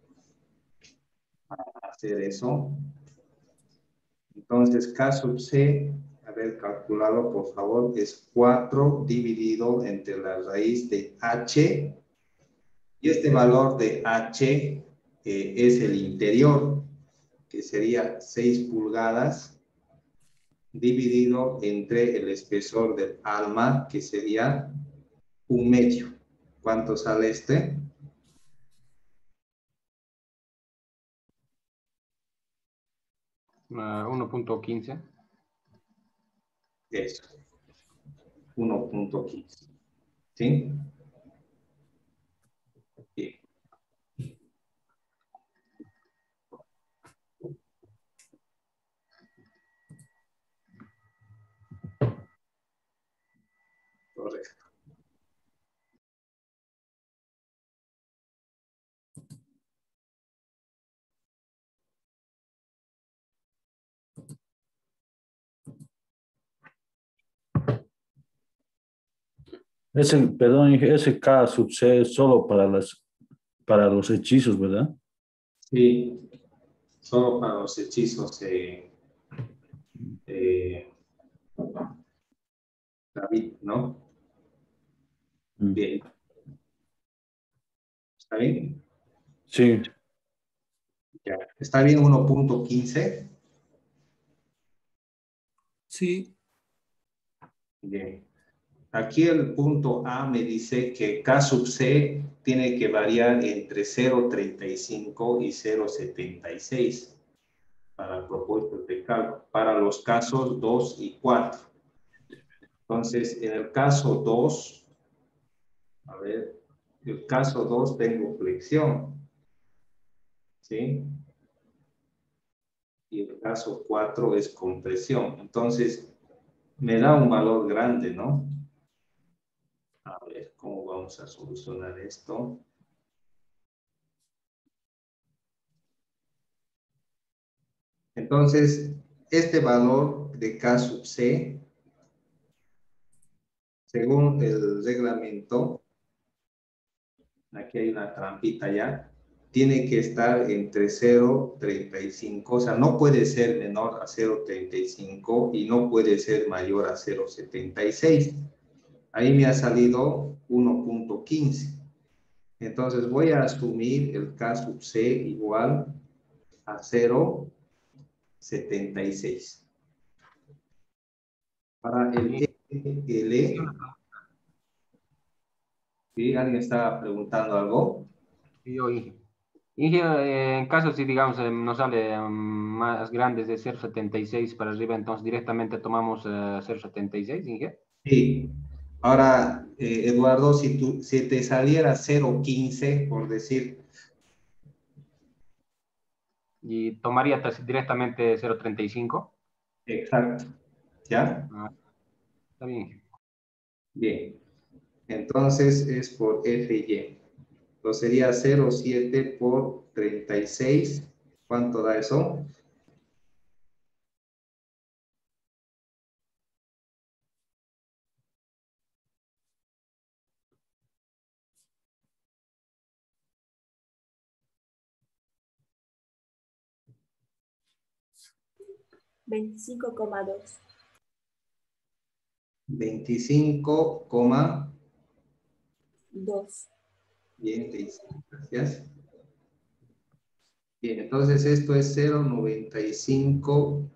Speaker 1: a hacer eso. Entonces, K sub C, a ver, calculado por favor, es cuatro dividido entre la raíz de H. Y este valor de H eh, es el interior, que sería seis pulgadas, dividido entre el espesor del alma, que sería un medio. ¿Cuánto sale este?
Speaker 2: Uh, uno punto quince.
Speaker 1: Eso. uno punto quince. ¿Sí? Bien. Correcto.
Speaker 6: Ese, perdón, ese K sub C es solo para, las, para los hechizos, ¿verdad?
Speaker 1: Sí, solo para los hechizos eh, eh, David, ¿no?
Speaker 6: Mm.
Speaker 1: Bien. ¿Está bien?
Speaker 6: Sí.
Speaker 1: Ya. ¿Está bien uno punto quince?
Speaker 8: Sí.
Speaker 1: Bien. Aquí el punto A me dice que K sub C tiene que variar entre cero punto treinta y cinco y cero punto setenta y seis para propósitos de cálculo, para los casos dos y cuatro. Entonces, en el caso dos, a ver, el caso dos tengo flexión, ¿sí? Y el caso cuatro es compresión. Entonces, me da un valor grande, ¿no? A ver, ¿cómo vamos a solucionar esto? Entonces, este valor de K sub C, según el reglamento, aquí hay una trampita ya, tiene que estar entre cero punto treinta y cinco, o sea, no puede ser menor a cero punto treinta y cinco y no puede ser mayor a cero punto setenta y seis. Ahí me ha salido uno punto quince. Entonces voy a asumir el K sub C igual a cero punto setenta y seis. Para el L, ¿sí? ¿Alguien estaba preguntando algo?
Speaker 2: Yo, Inge. Inge, eh, en caso si digamos eh, nos sale um, más grandes de cero punto setenta y seis para arriba, entonces directamente tomamos uh, cero punto setenta y seis, Inge.
Speaker 1: Sí. Ahora, eh, Eduardo, si, tú, si te saliera cero punto quince, por decir.
Speaker 2: Y tomaría directamente cero punto treinta y cinco.
Speaker 1: Exacto. ¿Ya?
Speaker 2: Ah, está bien.
Speaker 1: Bien. Entonces es por F Y. Entonces sería cero punto siete por treinta y seis. ¿Cuánto da eso?
Speaker 9: veinticinco coma dos.
Speaker 1: veinticinco coma
Speaker 9: dos.
Speaker 1: Bien, Daisy, gracias. Bien, entonces esto es cero punto noventa y cinco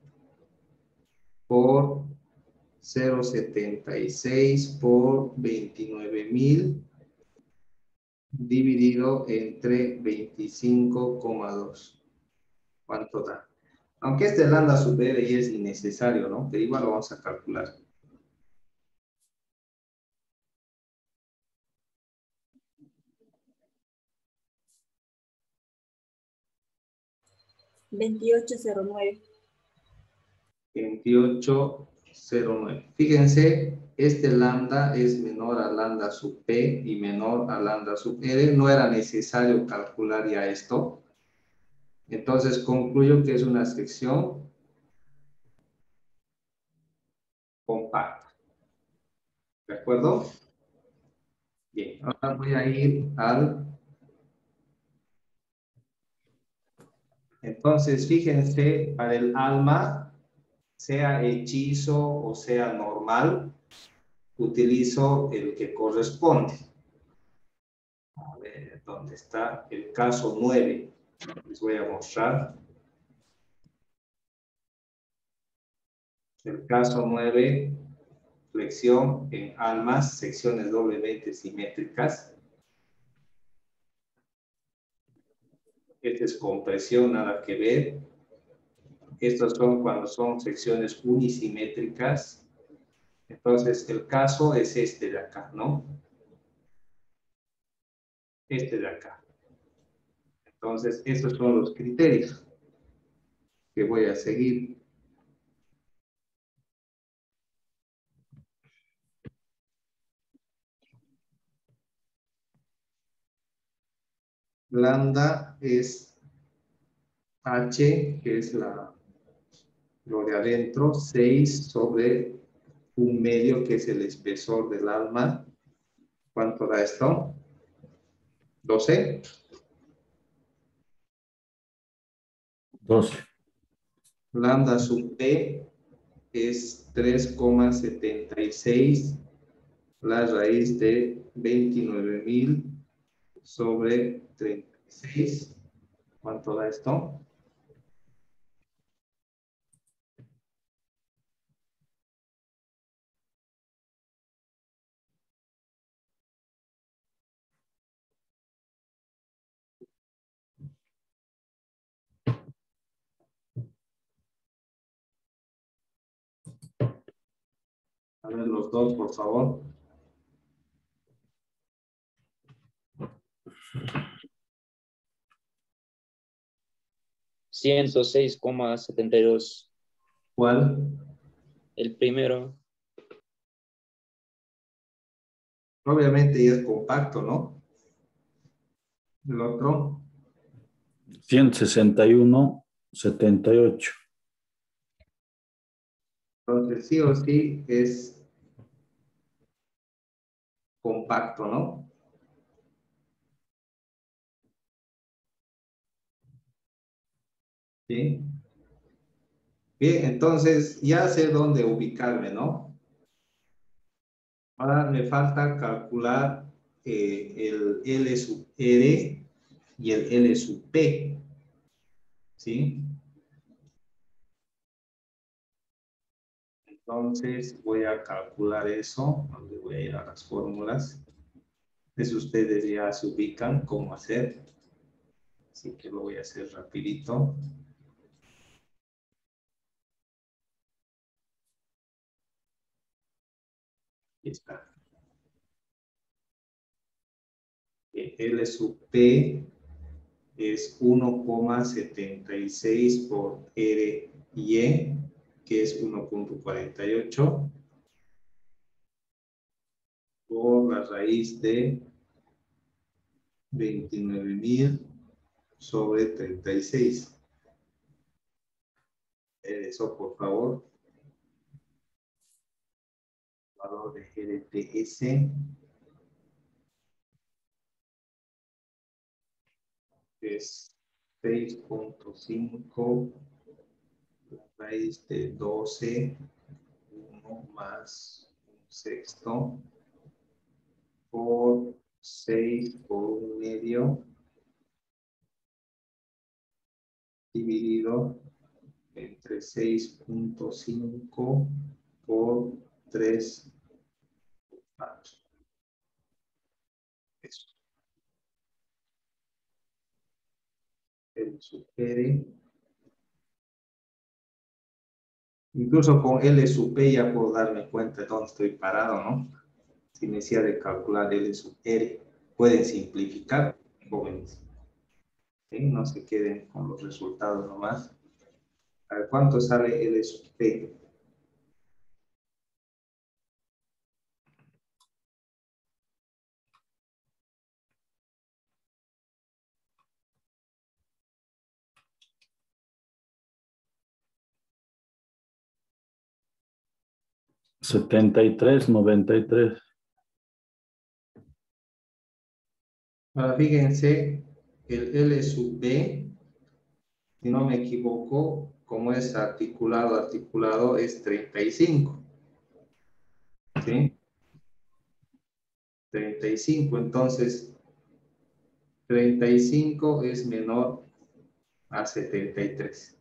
Speaker 1: por cero punto setenta y seis por veintinueve mil dividido entre veinticinco coma dos. ¿Cuánto da? Aunque este lambda sub R y es innecesario, ¿no? Pero igual lo vamos a calcular.
Speaker 9: veintiocho cero nueve.
Speaker 1: veintiocho cero nueve. Fíjense, este lambda es menor a lambda sub P y menor a lambda sub R. No era necesario calcular ya esto. Entonces concluyo que es una sección compacta. ¿De acuerdo? Bien, ahora voy a ir al Entonces, fíjense, para el alma, sea hechizo o sea normal, utilizo el que corresponde. A ver, ¿dónde está? El caso nueve. Les voy a mostrar. El caso nueve, flexión en almas, secciones doblemente simétricas. Este es compresión, nada que ver. Estos son cuando son secciones unisimétricas. Entonces, el caso es este de acá, ¿no? Este de acá. Entonces, estos son los criterios que voy a seguir. Lambda es H, que es la, lo de adentro, seis sobre un medio, que es el espesor del alma. ¿Cuánto da esto? doce.
Speaker 6: doce.
Speaker 1: Lambda sub P es tres coma setenta y seis, la raíz de veintinueve mil sobre treinta y seis. ¿Cuánto da esto? A ver los dos, por favor.
Speaker 4: ciento seis coma setenta y dos.
Speaker 1: ¿Cuál?
Speaker 4: El primero.
Speaker 1: Obviamente ya es compacto, ¿no? El otro.
Speaker 6: ciento sesenta y uno, setenta y ocho.
Speaker 1: Entonces sí o sí es compacto, ¿no? Sí. Bien, entonces ya sé dónde ubicarme, ¿no? Ahora me falta calcular eh, el L sub R y el L sub P. ¿Sí? Entonces voy a calcular eso, donde voy a ir a las fórmulas. Entonces ustedes ya se ubican cómo hacer. Así que lo voy a hacer rapidito. Aquí está. L sub P es uno coma setenta y seis por R Y, que es uno punto cuarenta y ocho, por la raíz de veintinueve mil sobre treinta y seis. Eso, por favor. Valor de R T S es seis punto cinco, la raíz de doce, uno más un sexto, por seis por un medio, dividido entre seis punto cinco por tres. Eso. El supere. Incluso con L sub P ya puedo darme cuenta de dónde estoy parado, ¿no? Si me decía de calcular L sub R, pueden simplificar, jóvenes. ¿Sí? No se queden con los resultados nomás. A ver, ¿cuánto sale L sub P?
Speaker 6: setenta y tres, noventa y tres.
Speaker 1: Ahora fíjense, el L sub B si no me equivoco, como es articulado, articulado es treinta y cinco. ¿Sí? treinta y cinco, entonces treinta y cinco es menor a setenta y tres.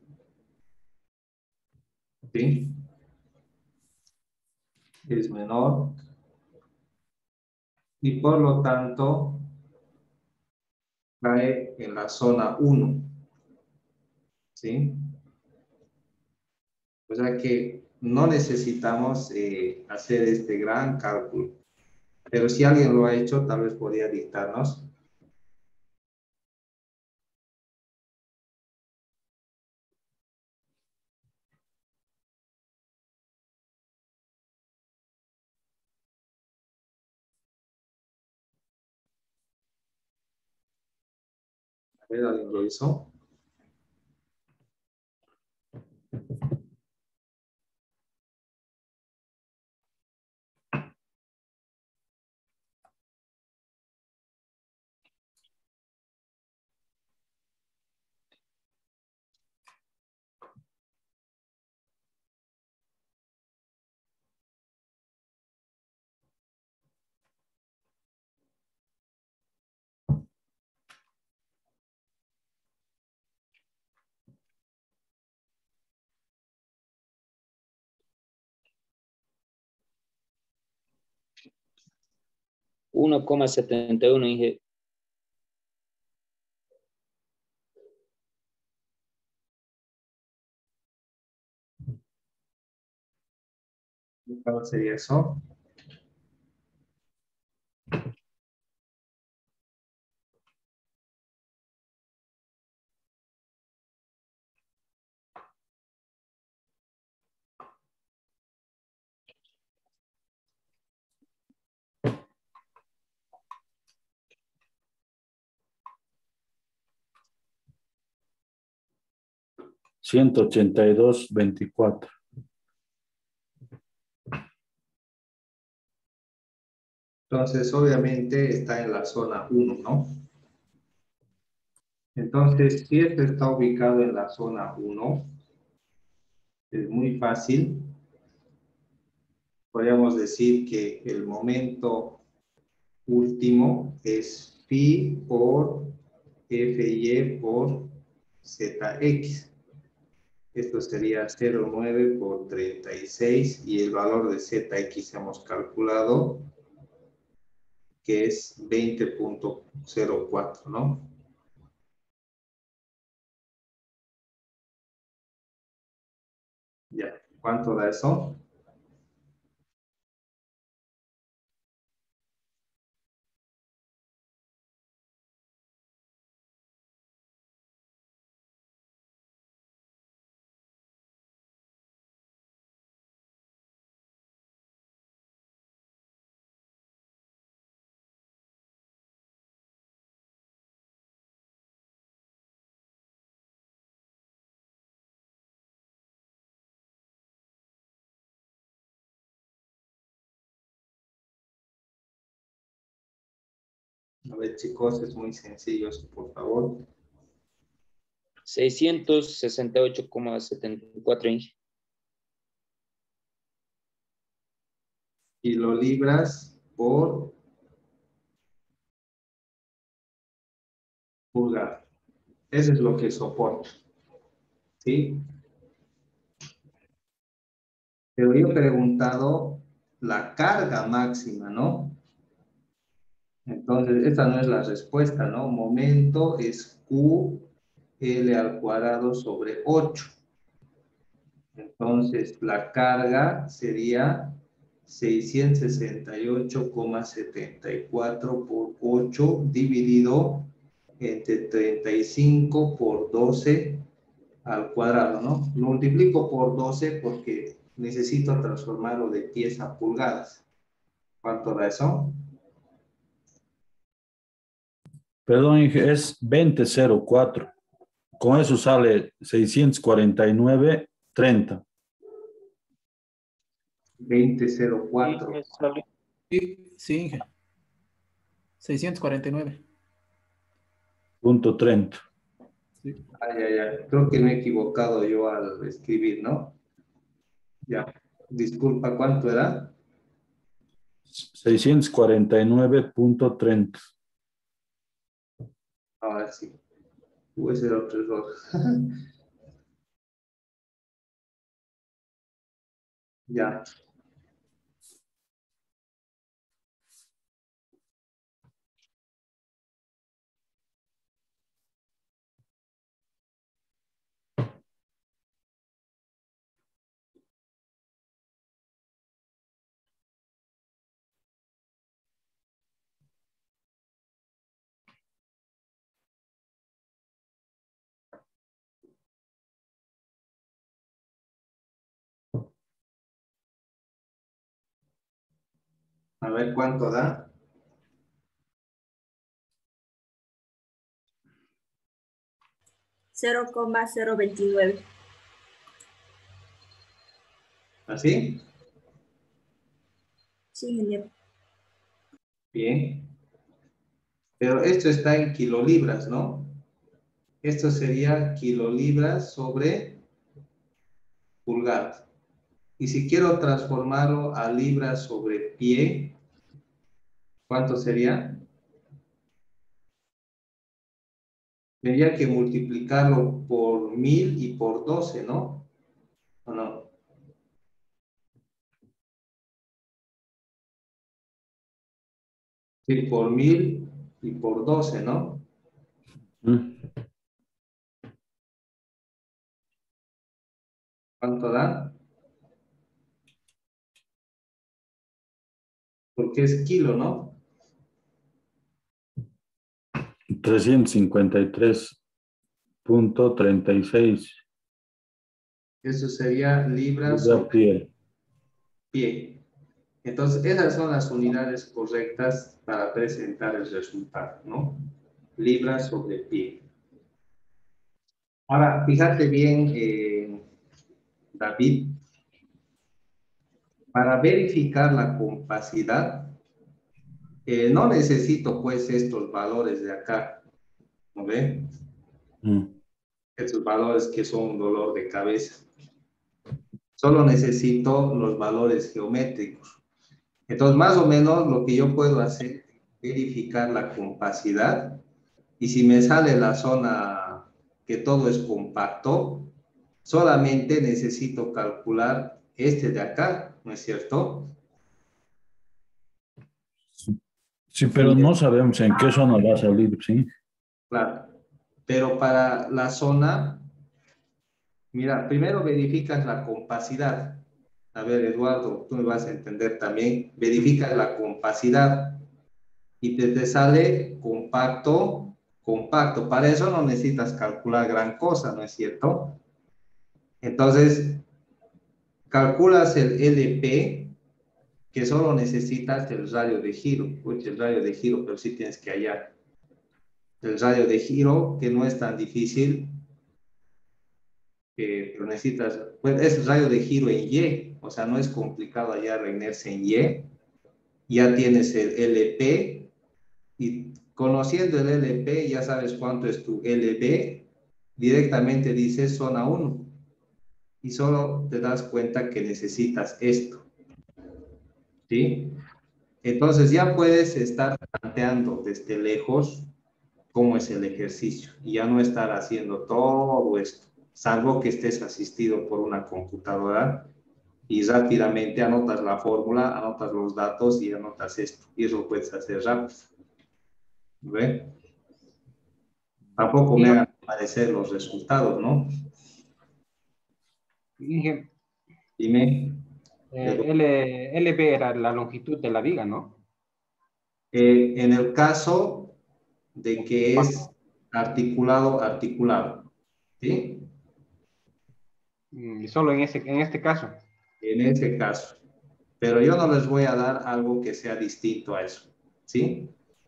Speaker 1: ¿Sí? Es menor. Y por lo tanto, cae en la zona uno. ¿Sí? O sea que no necesitamos eh, hacer este gran cálculo. Pero si alguien lo ha hecho, tal vez podría dictarnos. A ver, ¿alguien lo hizo?
Speaker 4: uno coma setenta y uno, Inge.
Speaker 1: ¿Cuál sería eso?
Speaker 6: ciento ochenta y dos punto veinticuatro.
Speaker 1: Entonces, obviamente está en la zona uno, ¿no? Entonces, si esto está ubicado en la zona uno, es muy fácil. Podríamos decir que el momento último es phi por Fy por Zx. Esto sería cero coma nueve por treinta y seis y el valor de Zx hemos calculado que es veinte punto cero cuatro, ¿no? Ya, ¿cuánto da eso? A ver, chicos, es muy sencillo eso, por favor.
Speaker 4: seiscientos sesenta y ocho coma setenta y cuatro, Inge.
Speaker 1: Y lo libras por pulgada. Eso es lo que soporta. ¿Sí? Pero yo he preguntado la carga máxima, ¿no? Entonces, esta no es la respuesta, ¿no? Momento es Q L al cuadrado sobre ocho. Entonces, la carga sería seiscientos sesenta y ocho coma setenta y cuatro por ocho dividido entre treinta y cinco por doce al cuadrado, ¿no? Lo multiplico por doce porque necesito transformarlo de pies a pulgadas. ¿Cuánto da eso?
Speaker 6: Perdón, Inge, es veinte cero cuatro. Con eso sale seiscientos cuarenta y nueve treinta.
Speaker 1: veinte cero cuatro.
Speaker 3: Sí, sí, Inge. seiscientos cuarenta y nueve.
Speaker 6: Punto treinta.
Speaker 8: Sí.
Speaker 1: Ah, ya, ya. Creo que me he equivocado yo al escribir, ¿no? Ya. Disculpa, ¿cuánto era?
Speaker 6: seiscientos cuarenta y nueve punto treinta.
Speaker 1: Ahora sí. Puede ser otro error. Ya. A ver cuánto da.
Speaker 9: cero coma cero veintinueve.
Speaker 1: ¿Así?
Speaker 9: Sí, ingeniero.
Speaker 1: Bien. Pero esto está en kilolibras, ¿no? Esto sería kilolibras sobre pulgada. Y si quiero transformarlo a libras sobre pie, ¿cuánto sería? Tendría que multiplicarlo por mil y por doce, ¿no? ¿O no? Sí, por mil y por doce, ¿no?
Speaker 6: Mm.
Speaker 1: ¿Cuánto da? Porque es kilo, ¿no?
Speaker 6: trescientos cincuenta y tres punto treinta y seis.
Speaker 1: Eso sería libras
Speaker 6: Libra
Speaker 1: sobre
Speaker 6: pie.
Speaker 1: pie. Entonces, esas son las unidades correctas para presentar el resultado, ¿no? Libras sobre pie. Ahora, fíjate bien, eh, David, para verificar la compacidad, eh, no necesito pues estos valores de acá, ¿no ve?
Speaker 6: Mm.
Speaker 1: Estos valores que son un dolor de cabeza. Solo necesito los valores geométricos. Entonces, más o menos lo que yo puedo hacer es verificar la compacidad y si me sale la zona que todo es compacto, solamente necesito calcular este de acá, ¿no es cierto?
Speaker 6: Sí, pero no sabemos en qué zona va a salir, ¿sí?
Speaker 1: Claro. Pero para la zona, mira, primero verificas la compacidad. A ver, Eduardo, tú me vas a entender también. Verificas la compacidad y te, te sale compacto, compacto. Para eso no necesitas calcular gran cosa, ¿no es cierto? Entonces, calculas el L P, que solo necesitas el radio de giro. Uy, el radio de giro, pero sí tienes que hallar. El radio de giro, que no es tan difícil, que pero necesitas, pues es radio de giro en Y, o sea, no es complicado hallar la inercia en Y. Ya tienes el L P, y conociendo el L P, ya sabes cuánto es tu L B, directamente dices zona uno, y solo te das cuenta que necesitas esto, ¿sí? Entonces ya puedes estar planteando desde lejos cómo es el ejercicio y ya no estar haciendo todo esto, salvo que estés asistido por una computadora y rápidamente anotas la fórmula, anotas los datos y anotas esto. Y eso puedes hacer rápido. ¿Ve? Tampoco me hagan aparecer los resultados, ¿no?
Speaker 2: Dije,
Speaker 1: Dime.
Speaker 2: eh, L, L B era la longitud de la viga, ¿no?
Speaker 1: Eh, en el caso de que es articulado, articulado, ¿sí?
Speaker 2: Y solo en, ese, en este caso.
Speaker 1: En ese caso. Pero yo no les voy a dar algo que sea distinto a eso, ¿sí?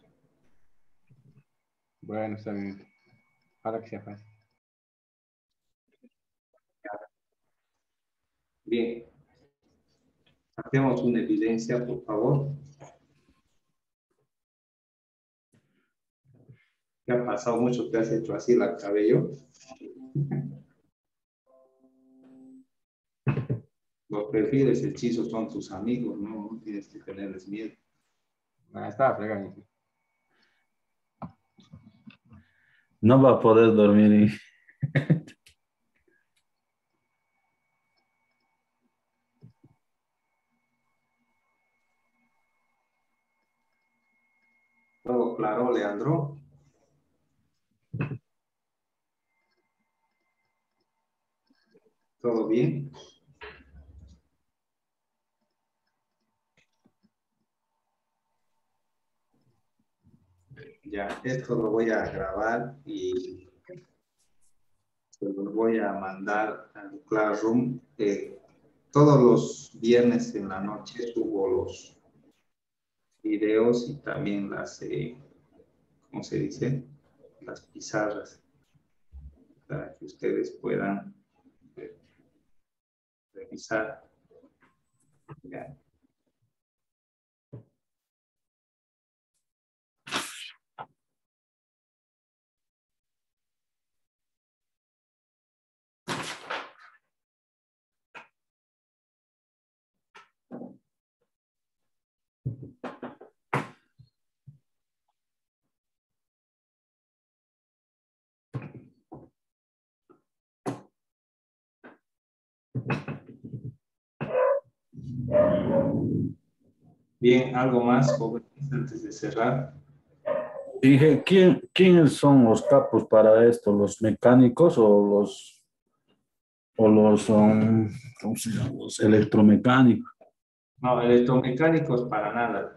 Speaker 2: Bueno, está bien. Para que sea fácil.
Speaker 1: Bien. Hacemos una evidencia, por favor. ¿Qué ha pasado? pasado mucho que has hecho así la cabello. Los perfiles hechizos son tus amigos, no, no tienes que tenerles miedo.
Speaker 2: Ah, estaba fregando.
Speaker 6: No va a poder dormir.
Speaker 1: ¿Todo claro, Leandro? ¿Todo bien? Ya, esto lo voy a grabar y se lo voy a mandar al Classroom. Eh, todos los viernes en la noche subo los videos y también las, eh, ¿cómo se dice? Las pizarras para que ustedes puedan eh, revisar. Ya. Bien, ¿algo más, jóvenes, antes de cerrar?
Speaker 6: Dije, ¿quién, ¿quiénes son los capos para esto? ¿Los mecánicos o los, o los, um, ¿cómo se llama? Los electromecánicos?
Speaker 1: No, electromecánicos para nada.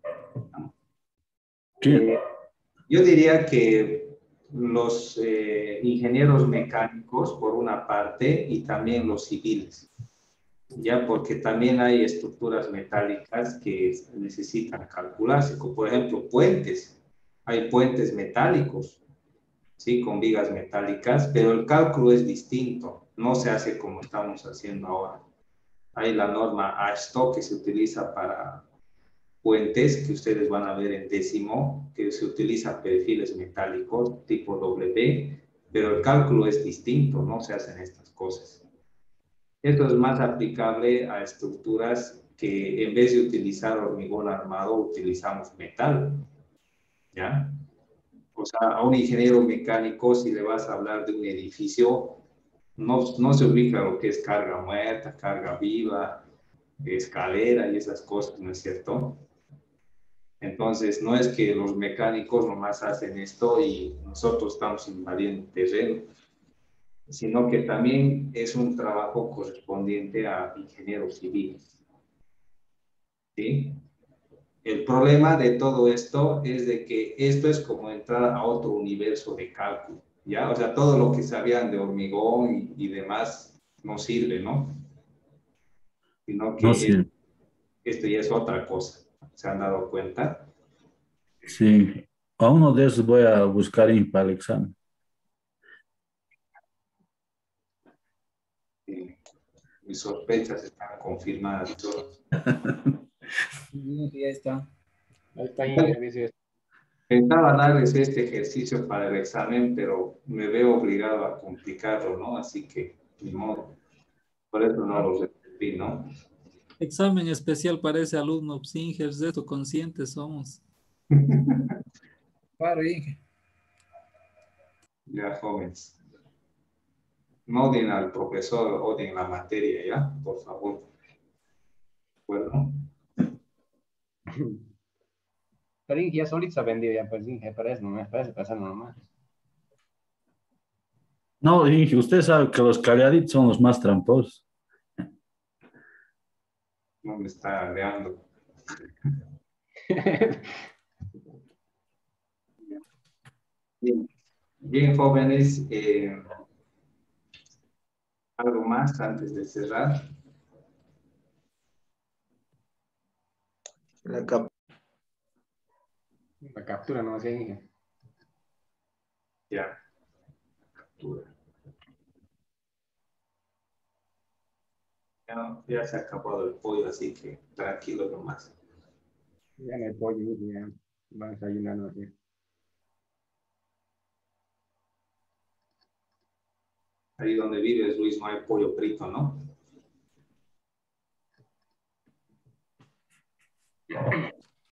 Speaker 6: ¿Quién?
Speaker 1: Eh, yo diría que los eh, ingenieros mecánicos, por una parte, y también los civiles, ya porque también hay estructuras metálicas que necesitan calcularse, como por ejemplo puentes. Hay puentes metálicos, ¿sí? Con vigas metálicas, pero el cálculo es distinto, no se hace como estamos haciendo ahora. Hay la norma AASHTO que se utiliza para puentes, que ustedes van a ver en décimo, que se utiliza perfiles metálicos tipo W, pero el cálculo es distinto, no se hacen estas cosas. Esto es más aplicable a estructuras que en vez de utilizar hormigón armado, utilizamos metal, ¿ya? O sea, a un ingeniero mecánico, si le vas a hablar de un edificio, no, no se ubica lo que es carga muerta, carga viva, escalera y esas cosas, ¿no es cierto? Entonces, no es que los mecánicos nomás hacen esto y nosotros estamos invadiendo terreno, sino que también es un trabajo correspondiente a ingenieros civiles. ¿Sí? El problema de todo esto es de que esto es como entrar a otro universo de cálculo, ¿ya? O sea, todo lo que sabían de hormigón y, y demás no sirve, ¿no? Sino que
Speaker 6: No
Speaker 1: es,
Speaker 6: sé.
Speaker 1: esto ya es otra cosa. ¿Se han dado cuenta?
Speaker 6: Sí. A uno de esos voy a buscar en para el examen.
Speaker 1: Sí. Mis sospechas están confirmadas.
Speaker 3: Bien, ya está.
Speaker 2: Ahí está Inge, dice.
Speaker 1: Pensaba darles este ejercicio para el examen, pero me veo obligado a complicarlo, ¿no? Así que, ni modo. Por eso no lo repetí, ¿no?
Speaker 8: Examen especial para ese alumno, Singers, de esto conscientes somos.
Speaker 3: Claro, Inge.
Speaker 1: Ya, jóvenes. No odien al profesor, odien la materia, ¿ya? Por favor. Bueno.
Speaker 2: Pero Inge ya solito se ha vendido, ya pues Inge, parece, no me parece pasando nomás.
Speaker 6: No, Inge, usted sabe que los calladitos son los más tramposos.
Speaker 1: No me está leando. Bien, bien jóvenes. Eh, ¿algo más antes de cerrar?
Speaker 10: La cap-
Speaker 2: La captura no hacía Inge.
Speaker 1: Ya. Captura. Ya, ya se ha acabado el pollo, así que tranquilo nomás.
Speaker 2: Ya no hay pollo, ya van desayunando así.
Speaker 1: ahí donde vives, Luis, no hay pollo frito, ¿no?